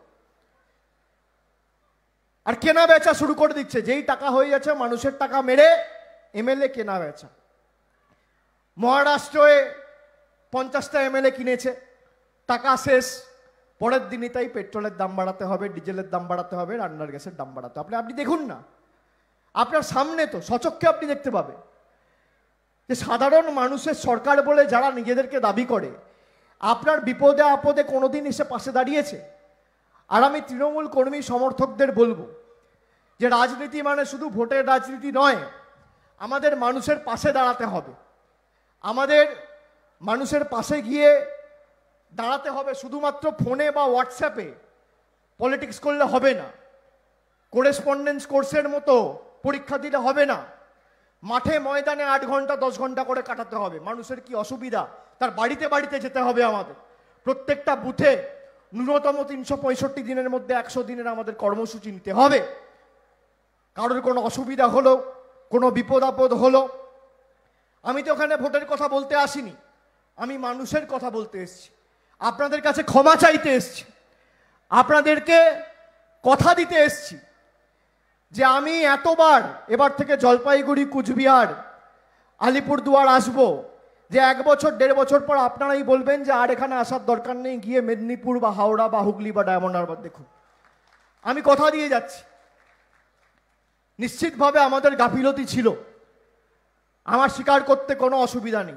আর কেনা বেচা শুরু করে দিচ্ছে, যেই টাকা হয়ে যাচ্ছে মানুষের টাকা মেরে এমএলএ কেনা বেচা। মহারাষ্ট্রে পঞ্চাশটা এমএলএ কিনেছে, টাকা শেষ, পরের দিনই তাই পেট্রোলের দাম বাড়াতে হবে, ডিজেলের দাম বাড়াতে হবে, রান্নার গ্যাসের দাম বাড়াতে হবে। আপনি আপনি দেখুন না, আপনার সামনে তো সচক্ষে আপনি দেখতে পাবেন যে সাধারণ মানুষের সরকার বলে যারা নিজেদেরকে দাবি করে, আপনার বিপদে আপদে কোনোদিন এসে পাশে দাঁড়িয়েছে? আর আমি তৃণমূল কর্মী সমর্থকদের বলবো যে রাজনীতি মানে শুধু ভোটের রাজনীতি নয়, আমাদের মানুষের পাশে দাঁড়াতে হবে। আমাদের মানুষের পাশে গিয়ে দাঁড়াতে হবে। শুধুমাত্র ফোনে বা হোয়াটসঅ্যাপে পলিটিক্স করলে হবে না, করেসপন্ডেন্স কোর্সের মতো পরীক্ষা দিলে হবে না। মাঠে ময়দানে আট ঘন্টা দশ ঘন্টা করে কাটাতে হবে। মানুষের কি অসুবিধা তার বাড়িতে বাড়িতে যেতে হবে আমাদের। প্রত্যেকটা বুথে ন্যূনতম তিনশো পঁয়ষট্টি দিনের মধ্যে একশো দিনের আমাদের কর্মসূচি নিতে হবে। কারোর কোনো অসুবিধা হলো, কোনো বিপদ আপদ হলো, আমি তো ওখানে ভোটের কথা বলতে আসিনি, আমি মানুষের কথা বলতে এসেছি, আপনাদের কাছে ক্ষমা চাইতে এসেছি, আপনাদেরকে কথা দিতে এসেছি যে আমি এতবার এবার থেকে জলপাইগুড়ি, কুচবিহার, আলিপুরদুয়ার আসবো যে এক বছর দেড় বছর পর আপনারাই বলবেন যে আর এখানে আসার দরকার নেই, গিয়ে মেদিনীপুর বা হাওড়া বা হুগলি বা ডায়মন্ড হারবার দেখুন। আমি কথা দিয়ে যাচ্ছি, নিশ্চিতভাবে আমাদের গাফিলতি ছিল, আমার স্বীকার করতে কোনো অসুবিধা নেই।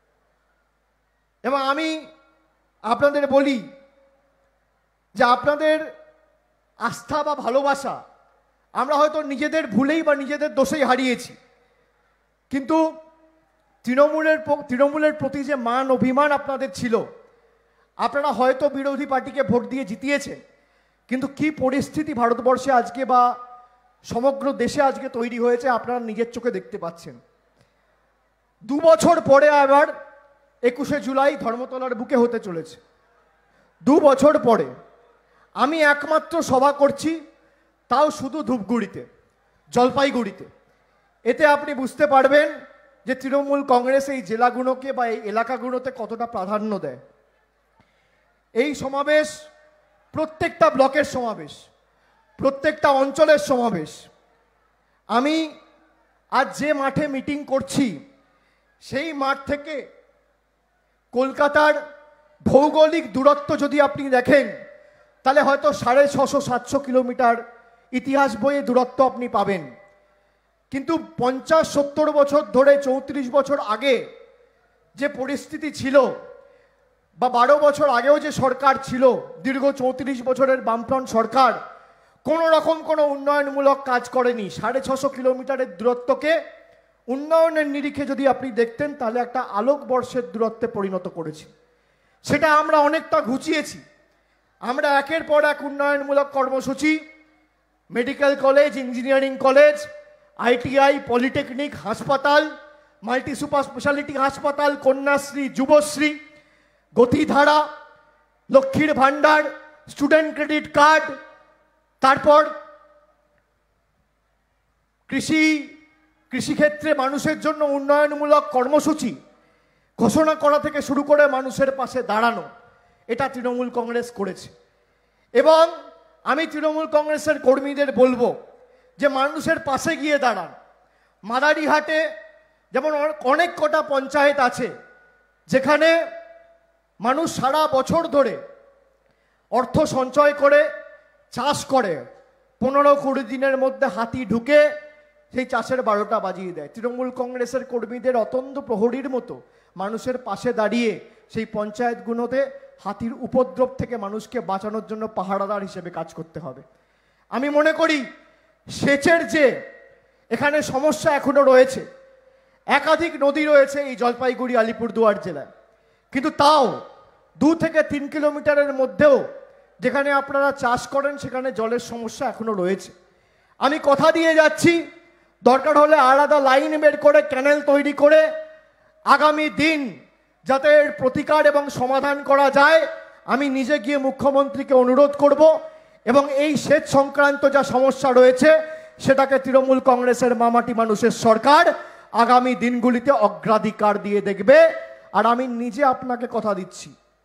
এবং আমি আপনাদের বলি যে আপনাদের আস্থা বা ভালোবাসা আমরা হয়তো নিজেদের ভুলেই বা নিজেদের দোষেই হারিয়েছি, কিন্তু তৃণমূলের তৃণমূলের প্রতি যে মান অভিমান আপনাদের ছিল, আপনারা হয়তো বিরোধী পার্টিকে ভোট দিয়ে জিতিয়েছেন, কিন্তু কি পরিস্থিতি ভারতবর্ষে আজকে বা সমগ্র দেশে আজকে তৈরি হয়েছে আপনারা নিজের চোখে দেখতে পাচ্ছেন। দু বছর পরে আবার একুশে জুলাই ধর্মতলার বুকে হতে চলেছে। দু বছর পরে আমি একমাত্র সভা করছি, তাও শুধু ধূপগুড়িতে, জলপাইগুড়িতে। এতে আপনি বুঝতে পারবেন যে তৃণমূল কংগ্রেস এই জেলাগুলোকে বা এই এলাকাগুলোতে কতটা প্রাধান্য দেয়। এই সমাবেশ প্রত্যেকটা ব্লকের সমাবেশ, প্রত্যেকটা অঞ্চলের সমাবেশ। আমি আজ যে মাঠে মিটিং করছি সেই মাঠ থেকে কলকাতার ভৌগোলিক দূরত্ব যদি আপনি দেখেন তাহলে হয়তো সাড়ে ছশো সাতশো কিলোমিটার ইতিহাস বইয়ে দূরত্ব আপনি পাবেন। কিন্তু পঞ্চাশ সত্তর বছর ধরে, চৌত্রিশ বছর আগে যে পরিস্থিতি ছিল, বা বারো বছর আগেও যে সরকার ছিল, দীর্ঘ চৌত্রিশ বছরের বামফ্রন্ট সরকার কোনো রকম কোনো উন্নয়নমূলক কাজ করেনি। সাড়ে ছশো কিলোমিটারের দূরত্বকে উন্নয়নের নিরিখে যদি আপনি দেখতেন তাহলে একটা আলোকবর্ষের দূরত্বে পরিণত করেছি। সেটা আমরা অনেকটা ঘুচিয়েছি। আমরা একের পর এক উন্নয়নমূলক কর্মসূচি, medical college, engineering college, ITI, polytechnic, হাসপাতাল, মাল্টি সুপার স্পেশালিটি হাসপাতাল, কন্যাশ্রী, যুবশ্রী, গতিধারা, লক্ষ্মীর ভাণ্ডার, স্টুডেন্ট ক্রেডিট কার্ড, তারপর কৃষি কৃষিক্ষেত্রে মানুষের জন্য উন্নয়নমূলক কর্মসূচি ঘোষণা করা থেকে শুরু করে মানুষের পাশে দাঁড়ানো, এটা তৃণমূল কংগ্রেস করেছে। এবং আমি তৃণমূল কংগ্রেসের কর্মীদের বলবো যে মানুষের পাশে গিয়ে দাঁড়ান। মাদারিহাটে যেমন অনেক কটা পঞ্চায়েত আছে যেখানে মানুষ সারা বছর ধরে অর্থ সঞ্চয় করে চাষ করে, পনেরো কুড়ি দিনের মধ্যে হাতি ঢুকে সেই চাষের বারোটা বাজিয়ে দেয়। তৃণমূল কংগ্রেসের কর্মীদের অতন্দ্র প্রহরীর মতো মানুষের পাশে দাঁড়িয়ে সেই পঞ্চায়েতগুলোতে হাতির উপদ্রব থেকে মানুষকে বাঁচানোর জন্য পাহারাদার হিসেবে কাজ করতে হবে। আমি মনে করি সেচের যে এখানে সমস্যা এখনো রয়েছে, একাধিক নদী রয়েছে এই জলপাইগুড়ি আলিপুরদুয়ার জেলায়, কিন্তু তাও দু থেকে তিন কিলোমিটারের মধ্যেও যেখানে আপনারা চাষ করেন সেখানে জলের সমস্যা এখনো রয়েছে। আমি কথা দিয়ে যাচ্ছি, দরকার হলে আলাদা লাইন বের করে ক্যানেল তৈরি করে আগামী দিন যাতে এর প্রতিকার এবং সমাধান করা যায়, আমি নিজে গিয়ে মুখ্যমন্ত্রীকে অনুরোধ করব এবং এই সেচ সংক্রান্ত যা সমস্যা রয়েছে সেটাকে তৃণমূল কংগ্রেসের মামাটি মানুষের সরকার আগামী দিনগুলিতে অগ্রাধিকার দিয়ে দেখবে। আর আমি নিজে আপনাকে কথা দিচ্ছি,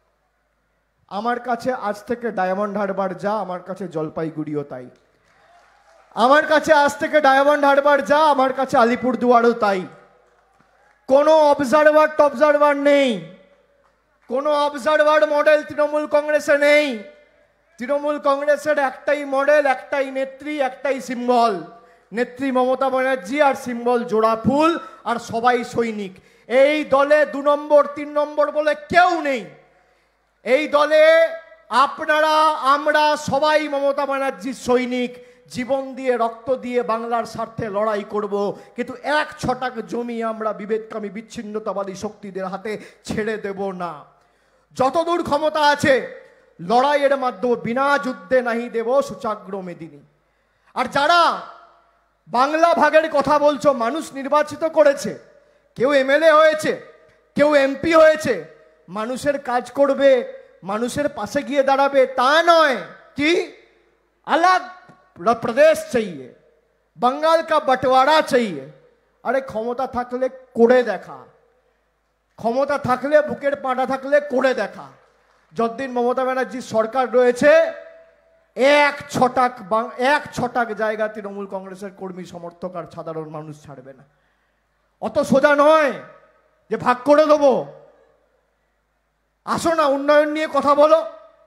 আমার কাছে আজ থেকে ডায়মন্ড হারবার যা, আমার কাছে জলপাইগুড়িও তাই। আমার কাছে আজ থেকে ডায়মন্ড হারবার যা, আমার কাছে আলিপুরদুয়ারও তাই। কোনো অবজারভার টবজারভার নেই, কোনো অবজারভার মডেল তৃণমূল কংগ্রেসে নেই। তৃণমূল কংগ্রেসের একটাই মডেল, একটাই নেত্রী, একটাই সিম্বল, নেত্রী মমতা ব্যানার্জি, আর সিম্বল জোড়া ফুল, আর সবাই সৈনিক। এই দলে দু নম্বর তিন নম্বর বলে কেউ নেই। এই দলে আপনারা আমরা সবাই মমতা ব্যানার্জির সৈনিক। জীবন দিয়ে রক্ত দিয়ে বাংলার স্বার্থে লড়াই করব, কিন্তু এক ছটাক জমি আমরা বিভেদকামী বিচ্ছিন্নতাবাদী শক্তিদের হাতে ছেড়ে দেব না। যতদূর ক্ষমতা আছে লড়াইয়ের মাধ্যমে বিনা যুদ্ধে নাহি দেব সুচাগ্র মেদিনী। আর যারা বাংলা ভাগের কথা বলছো, মানুষ নির্বাচিত করেছে, কেউ এমএলএ হয়েছে, কেউ এমপি হয়েছে, মানুষের কাজ করবে, মানুষের পাশে গিয়ে দাঁড়াবে তা নয়। কি আলাগ প্রদেশ চাইয়ে, बंगाल का बंटवारा चाहिए। अरे क्षमता থাকলে করে দেখা, ক্ষমতা থাকলে বুকের পাটা থাকলে করে দেখা। যতদিন মমতা ব্যানার্জির সরকার রয়েছে এক ছটাক এক ছটাক জায়গা তৃণমূল কংগ্রেসের কর্মী সমর্থক আর সাধারণ মানুষ ছাড়বে না। অত সোজা নয় যে ভাগ করে দেবো। আসো না, উন্নয়ন নিয়ে কথা বলো।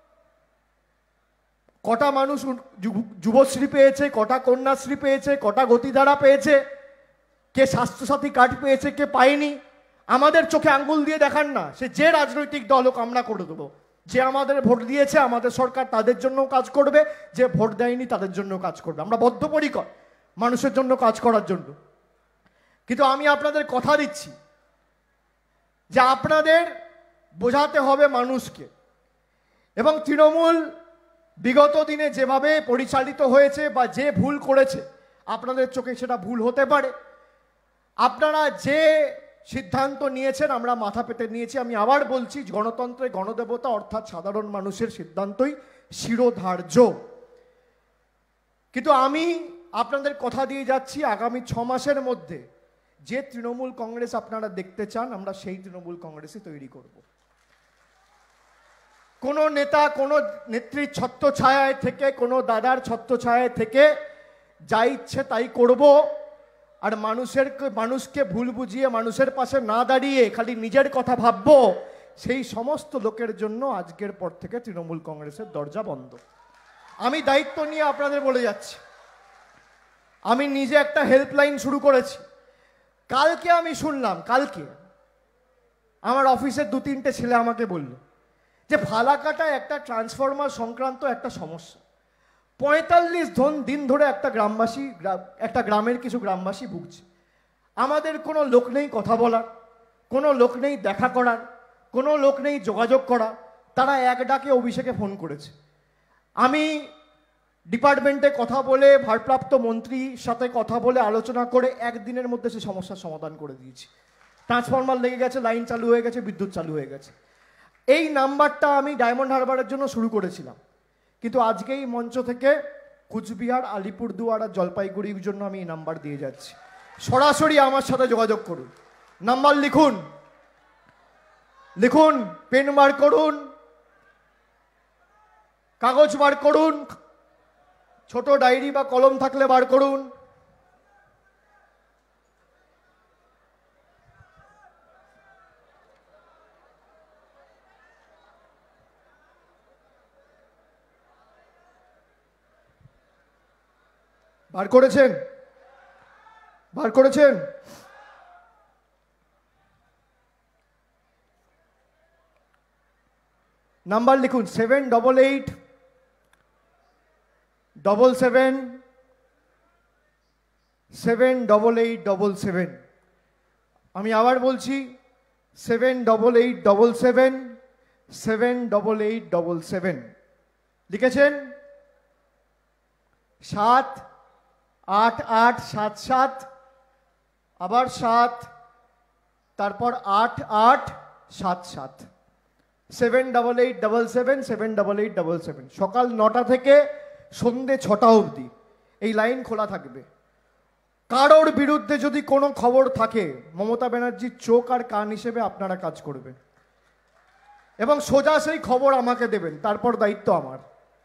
কটা মানুষ যুবশ্রী পেয়েছে, কটা কন্যাশ্রী পেয়েছে, কটা গতিধারা পেয়েছে, কে স্বাস্থ্যসাথী কার্ড পেয়েছে, কে পায়নি, আমাদের চোখে আঙ্গুল দিয়ে দেখান না। সে যে রাজনৈতিক দল হোক আমরা করে দেবো। যে আমাদের ভোট দিয়েছে আমাদের সরকার তাদের জন্য কাজ করবে, যে ভোট দেয়নি তাদের জন্য কাজ করবে। আমরা বদ্ধপরিকর মানুষের জন্য কাজ করার জন্য। কিন্তু আমি আপনাদের কথা দিচ্ছি যে আপনাদের বোঝাতে হবে মানুষকে। এবং তৃণমূল বিগত দিনে যেভাবে পরিচালিত হয়েছে বা যে ভুল করেছে, আপনাদের চোখে সেটা ভুল হতে পারে। আপনারা যে সিদ্ধান্ত নিয়েছেন আমরা মাথা পেতে নিয়েছি। আমি আবার বলছি, গণতন্ত্রে গণদেবতা অর্থাৎ সাধারণ মানুষের সিদ্ধান্তই শিরোধার্য। কিন্তু আমি আপনাদের কথা দিয়ে যাচ্ছি, আগামী ছ মাসের মধ্যে যে তৃণমূল কংগ্রেস আপনারা দেখতে চান, আমরা সেই তৃণমূল কংগ্রেসই তৈরি করব। কোনো নেতা কোনো নেত্রীর ছত্রছায়ায় থেকে, কোনো দাদার ছত্রছায়ায় থেকে যা ইচ্ছে তাই করব, আর মানুষের মানুষকে ভুল বুঝিয়ে মানুষের পাশে না দাঁড়িয়ে খালি নিজের কথা ভাববো, সেই সমস্ত লোকের জন্য আজকের পর থেকে তৃণমূল কংগ্রেসের দরজা বন্ধ। আমি দায়িত্ব নিয়ে আপনাদের বলে যাচ্ছি, আমি নিজে একটা হেল্পলাইন শুরু করেছি। কালকে আমি শুনলাম, কালকে আমার অফিসের দু তিনটে ছেলে আমাকে বলল যে ফালাকাটায় একটা ট্রান্সফরমার সংক্রান্ত একটা সমস্যা, পঁয়তাল্লিশ ধন দিন ধরে একটা গ্রামবাসী একটা গ্রামের কিছু গ্রামবাসী ভুগছে। আমাদের কোনো লোক নেই কথা বলার, কোনো লোক নেই দেখা করার, কোনো লোক নেই যোগাযোগ করা। তারা এক ডাকে অভিষেকে ফোন করেছে। আমি ডিপার্টমেন্টে কথা বলে, ভারপ্রাপ্ত মন্ত্রীর সাথে কথা বলে, আলোচনা করে একদিনের মধ্যে সে সমস্যার সমাধান করে দিয়েছি। ট্রান্সফরমার লেগে গেছে, লাইন চালু হয়ে গেছে, বিদ্যুৎ চালু হয়ে গেছে। এই নাম্বারটা আমি ডায়মন্ড হারবারের জন্য শুরু করেছিলাম, কিন্তু আজকে এই মঞ্চ থেকে কুচবিহার, আলিপুরদুয়ার আর জলপাইগুড়ির জন্য আমি এই নাম্বার দিয়ে যাচ্ছি। সরাসরি আমার সাথে যোগাযোগ করুন। নাম্বার লিখুন, লিখুন, পেন বার করুন, কাগজ বার করুন, ছোট ডায়েরি বা কলম থাকলে বার করুন। বার করেছেন? বার করেছেন? নাম্বার লিখুন, seven double eight double seven seven double eight double seven. আমি আবার বলছি, seven double eight double seven seven double eight double seven. লিখেছেন? সাত আট আট সাত সাত, আবার সাত, তারপর আট আট সাত সাত, seven double eight double seven seven double eight double seven. সকাল নটা থেকে সন্ধে ছটা অবধি এই লাইন খোলা থাকবে। কারোর বিরুদ্ধে যদি কোনো খবর থাকে, মমতা ব্যানার্জির চোখ আর কান হিসেবে আপনারা কাজ করবেন এবং সোজা সেই খবর আমাকে দেবেন, তারপর দায়িত্ব আমার।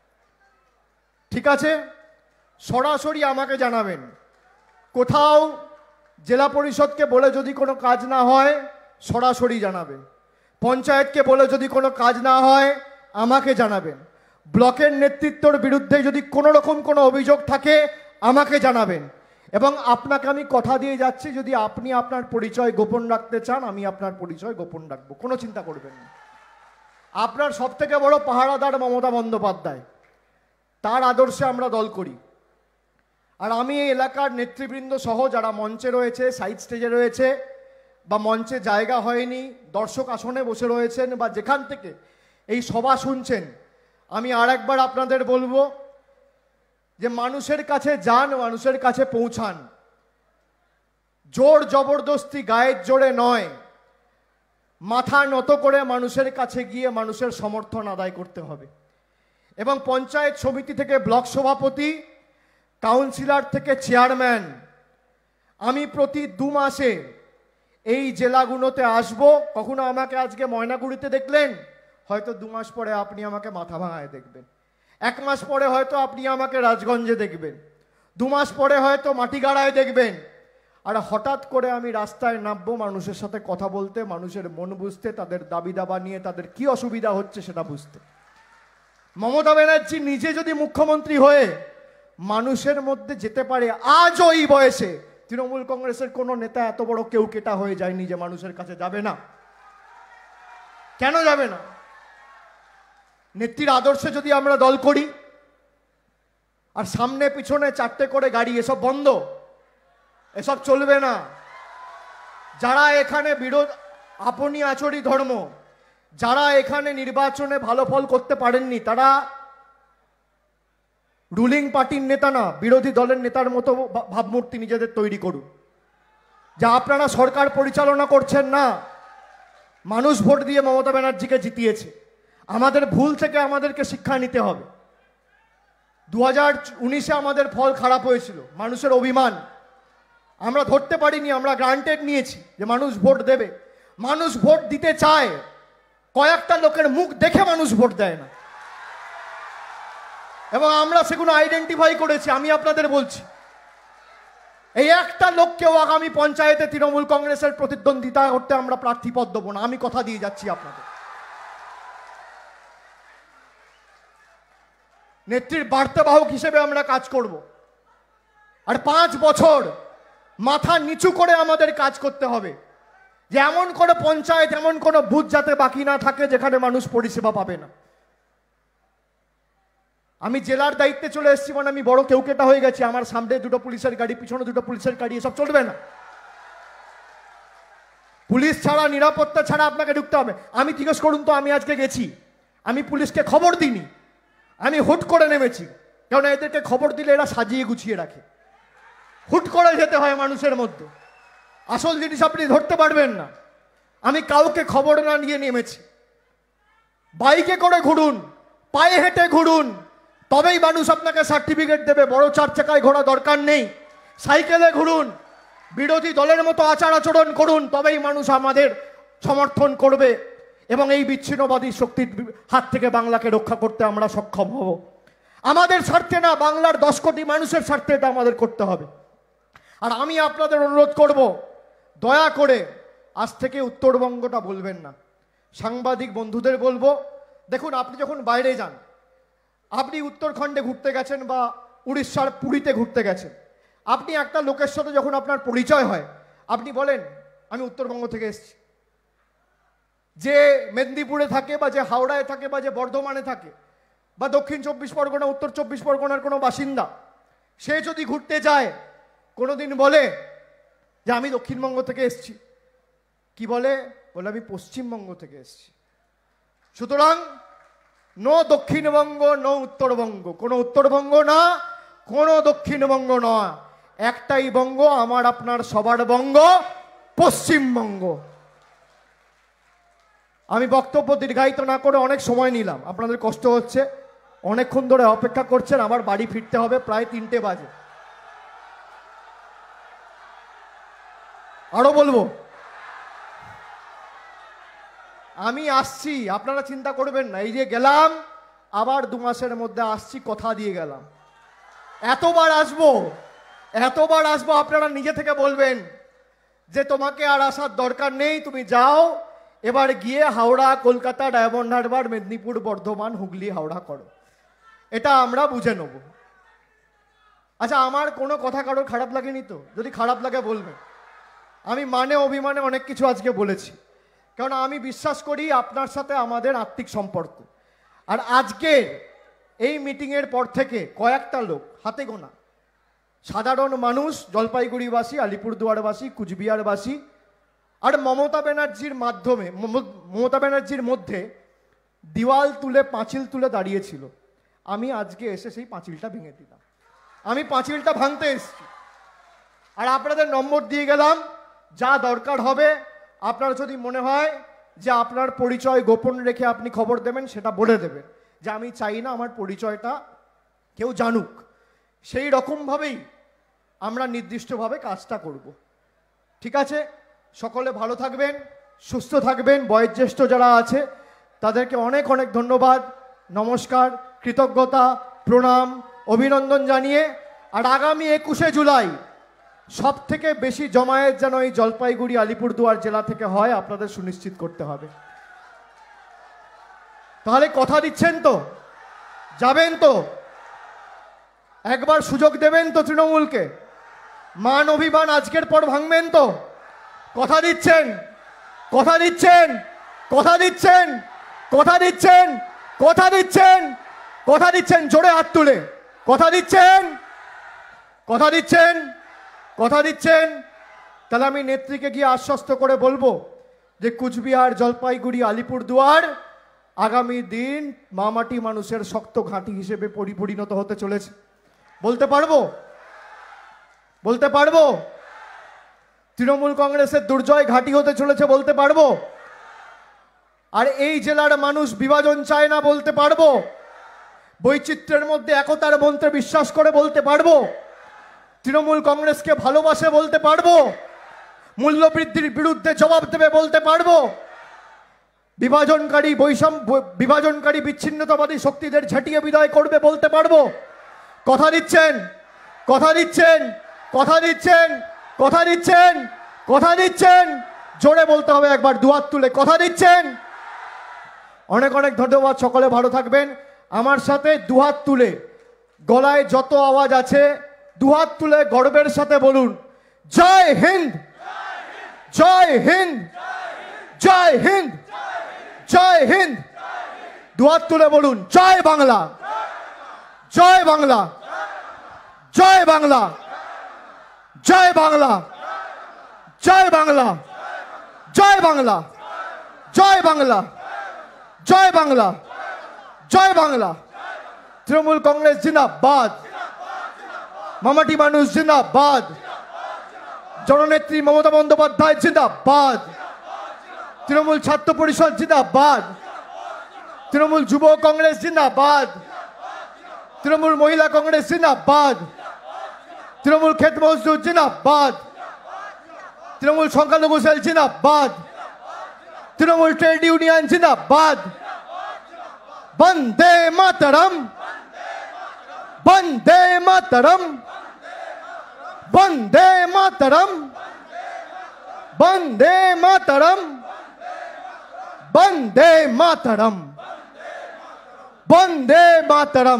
ঠিক আছে? সরাসরি আমাকে জানাবেন। কোথাও জেলা পরিষদকে বলে যদি কোনো কাজ না হয় সরাসরি জানাবেন, পঞ্চায়েতকে বলে যদি কোনো কাজ না হয় আমাকে জানাবেন, ব্লকের নেতৃত্বর বিরুদ্ধে যদি কোনো রকম কোনো অভিযোগ থাকে আমাকে জানাবেন। এবং আপনাকে আমি কথা দিয়ে যাচ্ছি, যদি আপনি আপনার পরিচয় গোপন রাখতে চান আমি আপনার পরিচয় গোপন রাখবো, কোনো চিন্তা করবেন না। আপনার সব থেকে বড় পাহারাদার মমতা বন্দ্যোপাধ্যায়, তার আদর্শে আমরা দল করি। আর আমি এই এলাকার নেতৃবৃন্দ সহ যারা মঞ্চে রয়েছে, সাইড স্টেজে রয়েছে, বা মঞ্চে জায়গা হয়নি দর্শক আসনে বসে রয়েছেন, বা যেখান থেকে এই সভা শুনছেন, আমি আর একবার আপনাদের বলবো যে মানুষের কাছে যান, মানুষের কাছে পৌঁছান। জোর জবরদস্তি গায়ের জোরে নয়, মাথা নত করে মানুষের কাছে গিয়ে মানুষের সমর্থন আদায় করতে হবে। এবং পঞ্চায়েত সমিতি থেকে ব্লক সভাপতি, কাউন্সিলর থেকে চেয়ারম্যান, আমি প্রতি দু মাসে এই জেলাগুলোতে আসব। কখনো আমাকে আজকে ময়নাগুড়িতে দেখলেন, হয়তো দু মাস পরে আপনি আমাকে মাথা ভাঙায় দেখবেন, এক মাস পরে হয়তো আপনি আমাকে রাজগঞ্জে দেখবেন, দু মাস পরে হয়তো মাটিগাড়ায় দেখবেন। আর হঠাৎ করে আমি রাস্তায় নামবো মানুষের সাথে কথা বলতে, মানুষের মন বুঝতে, তাদের দাবি দাবা নিয়ে তাদের কি অসুবিধা হচ্ছে সেটা বুঝতে। মমতা ব্যানার্জি নিজে যদি মুখ্যমন্ত্রী হয়ে মানুষের মধ্যে যেতে পারে, আজও এই বয়সে তৃণমূল কংগ্রেসের কোনো নেতা এত বড় কেউ কেটা হয়ে যায়নি যে মানুষের কাছে যাবে না। কেন যাবে না? নেত্রীর আদর্শে যদি আমরা দল করি, আর সামনে পিছনে চারটে করে গাড়ি, এসব বন্ধ, এসব চলবে না। যারা এখানে বিরোধ আপনি আচরি ধর্ম, যারা এখানে নির্বাচনে ভালো ফল করতে পারেননি, তারা রুলিং পার্টির নেতা না, বিরোধী দলের নেতার মতো ভাবমূর্তি নিজেদের তৈরি করুন। যে আপনারা সরকার পরিচালনা করছেন না, মানুষ ভোট দিয়ে মমতা ব্যানার্জিকে জিতিয়েছে। আমাদের ভুল থেকে আমাদেরকে শিক্ষা নিতে হবে। দু হাজার উনিশে আমাদের ফল খারাপ হয়েছিল, মানুষের অভিমান আমরা ধরতে পারিনি, আমরা গ্রান্টেড নিয়েছি যে মানুষ ভোট দেবে। মানুষ ভোট দিতে চায়, কয়েকটা লোকের মুখ দেখে মানুষ ভোট দেয় না, এবং আমরা সেগুলো আইডেন্টিফাই করেছি। আমি আপনাদের বলছি, এই একটা লোককেও আগামী পঞ্চায়েতে তৃণমূল কংগ্রেসের প্রতিদ্বন্দ্বিতা করতে আমরা প্রার্থী পদ দেবো না, আমি কথা দিয়ে যাচ্ছি আপনাদের। নেত্রীর বার্তাবাহক হিসেবে আমরা কাজ করব, আর পাঁচ বছর মাথা নিচু করে আমাদের কাজ করতে হবে, যে এমন কোনো পঞ্চায়েত, এমন কোনো বুথ যাতে বাকি না থাকে যেখানে মানুষ পরিষেবা পাবে না। আমি জেলার দায়িত্বে চলে এসেছি মানে আমি বড় কেউ কেটা হয়ে গেছি। আমার সামনে দুটো পুলিশের গাড়ি, পিছনে দুটো পুলিশের গাড়ি, এসব চলবে না। পুলিশ ছাড়া, নিরাপত্তা ছাড়া আপনাকে ঢুকতে হবে। আমি জিজ্ঞেস করুন তো, আমি আজকে গেছি, আমি পুলিশকে খবর দিইনি, আমি হুট করে নেমেছি, কারণ এদেরকে খবর দিলে এরা সাজিয়ে গুছিয়ে রাখে। হুট করে যেতে হয় মানুষের মধ্যে, আসল জিনিস আপনি ধরতে পারবেন না। আমি কাউকে খবর না নিয়ে নেমেছি। বাইকে করে ঘুরুন, পায়ে হেঁটে ঘুরুন, তবেই মানুষ আপনাকে সার্টিফিকেট দেবে। বড় চার চাকায় ঘোরা দরকার নেই, সাইকেলে ঘুরুন, বিরোধী দলের মতো আচার আচরণ করুন, তবেই মানুষ আমাদের সমর্থন করবে, এবং এই বিচ্ছিন্নবাদী শক্তির হাত থেকে বাংলাকে রক্ষা করতে আমরা সক্ষম হব। আমাদের স্বার্থে না, বাংলার দশ কোটি মানুষের স্বার্থে এটা আমাদের করতে হবে। আর আমি আপনাদের অনুরোধ করব, দয়া করে আজ থেকে উত্তরবঙ্গটা বলবেন না। সাংবাদিক বন্ধুদের বলবো, দেখুন আপনি যখন বাইরে যান, আপনি উত্তরাখণ্ডে ঘুরতে গেছেন বা উড়িষ্যার পুরীতে ঘুরতে গেছেন, আপনি একটা লোকের সাথে যখন আপনার পরিচয় হয়, আপনি বলেন আমি উত্তরবঙ্গ থেকে এসেছি। যে মেদিনীপুরে থাকে বা যে হাওড়ায় থাকে বা যে বর্ধমানে থাকে বা দক্ষিণ চব্বিশ পরগনা, উত্তর চব্বিশ পরগনার কোনো বাসিন্দা, সে যদি ঘুরতে যায় কোনোদিন বলে যে আমি দক্ষিণবঙ্গ থেকে এসেছি, কি বলে? বলে আমি পশ্চিমবঙ্গ থেকে এসেছি। সুতরাং নো দক্ষিণবঙ্গ, নো উত্তরবঙ্গ, কোনো উত্তরবঙ্গ না, কোনো দক্ষিণবঙ্গ নয়, একটাই বঙ্গ, আমার আপনার সবার বঙ্গ, পশ্চিমবঙ্গ। আমি বক্তব্য দীর্ঘায়িত না করে অনেক সময় নিলাম, আপনাদের কষ্ট হচ্ছে, অনেকক্ষণ ধরে অপেক্ষা করছেন, আমার বাড়ি ফিরতে হবে, প্রায় তিনটে বাজে। আরো বলবো, আমি আসছি, আপনারা চিন্তা করবেন না। এই যে গেলাম, আবার দু মাসের মধ্যে আসছি, কথা দিয়ে গেলাম। এতবার আসবো, এতবার আসবো, আপনারা নিজে থেকে বলবেন যে তোমাকে আর আসার দরকার নেই, তুমি যাও, এবার গিয়ে হাওড়া, কলকাতা, ডায়মন্ড হারবার, মেদিনীপুর, বর্ধমান, হুগলি, হাওড়া করো। এটা আমরা বুঝে নেব। আচ্ছা, আমার কোনো কথা কারোর খারাপ লাগেনি তো? যদি খারাপ লাগে বলবেন। আমি মানে অভিমানে অনেক কিছু আজকে বলেছি, কারণ আমি বিশ্বাস করি আপনার সাথে আমাদের আত্মিক সম্পর্ক। আর আজকে এই মিটিংয়ের পর থেকে কয়েকটা লোক, হাতে গোনা সাধারণ মানুষ, জলপাইগুড়িবাসী, আলিপুরদুয়ারবাসী, কুচবিহারবাসী আর মমতা ব্যানার্জির মাধ্যমে, মমতা ব্যানার্জির মধ্যে দেওয়াল তুলে, পাঁচিল তুলে দাঁড়িয়েছিল। আমি আজকে এসে সেই পাঁচিলটা ভেঙে দিলাম। আমি পাঁচিলটা ভাঙতে এসেছি, আর আপনাদের নম্বর দিয়ে গেলাম। যা দরকার হবে, আপনার যদি মনে হয় যে আপনার পরিচয় গোপন রেখে আপনি খবর দেবেন, সেটা বলে দেবেন যে আমি চাই না আমার পরিচয়টা কেউ জানুক। সেই রকমভাবেই আমরা নির্দিষ্টভাবে কাজটা করব। ঠিক আছে? সকলে ভালো থাকবেন, সুস্থ থাকবেন। বয়োজ্যেষ্ঠ যারা আছে তাদেরকে অনেক অনেক ধন্যবাদ, নমস্কার, কৃতজ্ঞতা, প্রণাম, অভিনন্দন জানিয়ে, আর আগামী একুশে জুলাই সব থেকে বেশি জমায়েত যেন এই জলপাইগুড়ি, আলিপুরদুয়ার জেলা থেকে হয়, আপনাদের সুনিশ্চিত করতে হবে। তাহলে কথা দিচ্ছেন তো? যাবেন তো? একবার সুযোগ দেবেন তো তৃণমূলকে? মান অভিমান আজকের পর ভাঙবেন তো? কথা দিচ্ছেন? কথা দিচ্ছেন? কথা দিচ্ছেন? কথা দিচ্ছেন? কথা দিচ্ছেন? কথা দিচ্ছেন? জোরে হাত তুলে কথা দিচ্ছেন? কথা দিচ্ছেন? কথা দিচ্ছেন? তাহলে আমি নেত্রীকে গিয়ে আশ্বস্ত করে বলবো যে কুচবিহার, জলপাইগুড়ি, আলিপুরদুয়ার আগামী দিন মামাটি মানুষের শক্ত ঘাঁটি হিসেবে পরিণত হতে চলেছে। বলতে পারবো? বলতে পারবো? তৃণমূল কংগ্রেসের দুর্জয় ঘাঁটি হতে চলেছে বলতে পারবো? আর এই জেলার মানুষ বিভাজন চায় না বলতে পারবো? বৈচিত্র্যের মধ্যে একতার মন্ত্রে বিশ্বাস করে বলতে পারবো? তৃণমূল কংগ্রেসকে ভালোবাসে বলতে পারবো? মূল্যবৃদ্ধির বিরুদ্ধে জবাব দেবে বলতে পারবো? বিভাজনকারী বৈষম্য বিভাজনকারী বিচ্ছিন্নতাবাদী শক্তিদের ঝাঁটিয়ে বিদায় করবে বলতে পারবো? কথা দিচ্ছেন? কথা দিচ্ছেন? কথা দিচ্ছেন? কথা দিচ্ছেন? কথা দিচ্ছেন? জোরে বলতে হবে একবার, দুহাত তুলে কথা দিচ্ছেন? অনেক অনেক ধন্যবাদ। সকলে ভালো থাকবেন। আমার সাথে দুহাত তুলে, গলায় যত আওয়াজ আছে দুহাত তুলে গর্বের সাথে বলুন, জয় হিন্দ, জয় হিন্দ, জয় হিন্দ, জয় হিন্দ। দুহাত তুলে বলুন, জয় বাংলা, জয় বাংলা, জয় বাংলা, জয় বাংলা, জয় বাংলা, জয় বাংলা, জয় বাংলা, জয় বাংলা, জয় বাংলা। তৃণমূল কংগ্রেস জিন্দাবাদ, মামাটি মানুষ জিন্দাবাদ, জননেত্রী মমতা বন্দ্যোপাধ্যায় জিন্দাবাদ, তৃণমূল ছাত্র পরিষদ জিন্দাবাদ, তৃণমূল যুব কংগ্রেস জিন্দাবাদ, তৃণমূল মহিলা কংগ্রেস জিন্দাবাদ, তৃণমূল ক্ষেত মজদুর জিন্দাবাদ, তৃণমূল সংখ্যালঘু সেল জিন্দাবাদ, তৃণমূল ট্রেড ইউনিয়ন জিন্দাবাদ। বন্দে মাতরম, বন্দে মাতরম, বন্দে মাতরম, বন্দে মাতরম, বন্দে মাতরম, বন্দে মাতরম।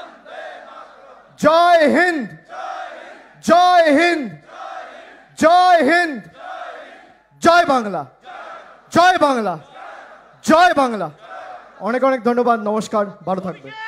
জয় হিন্দ, জয় হিন্দ, জয় হিন্দ, জয় বাংলা, জয় বাংলা, জয় বাংলা। অনেক অনেক ধন্যবাদ। নমস্কার, ভালো থাকবেন।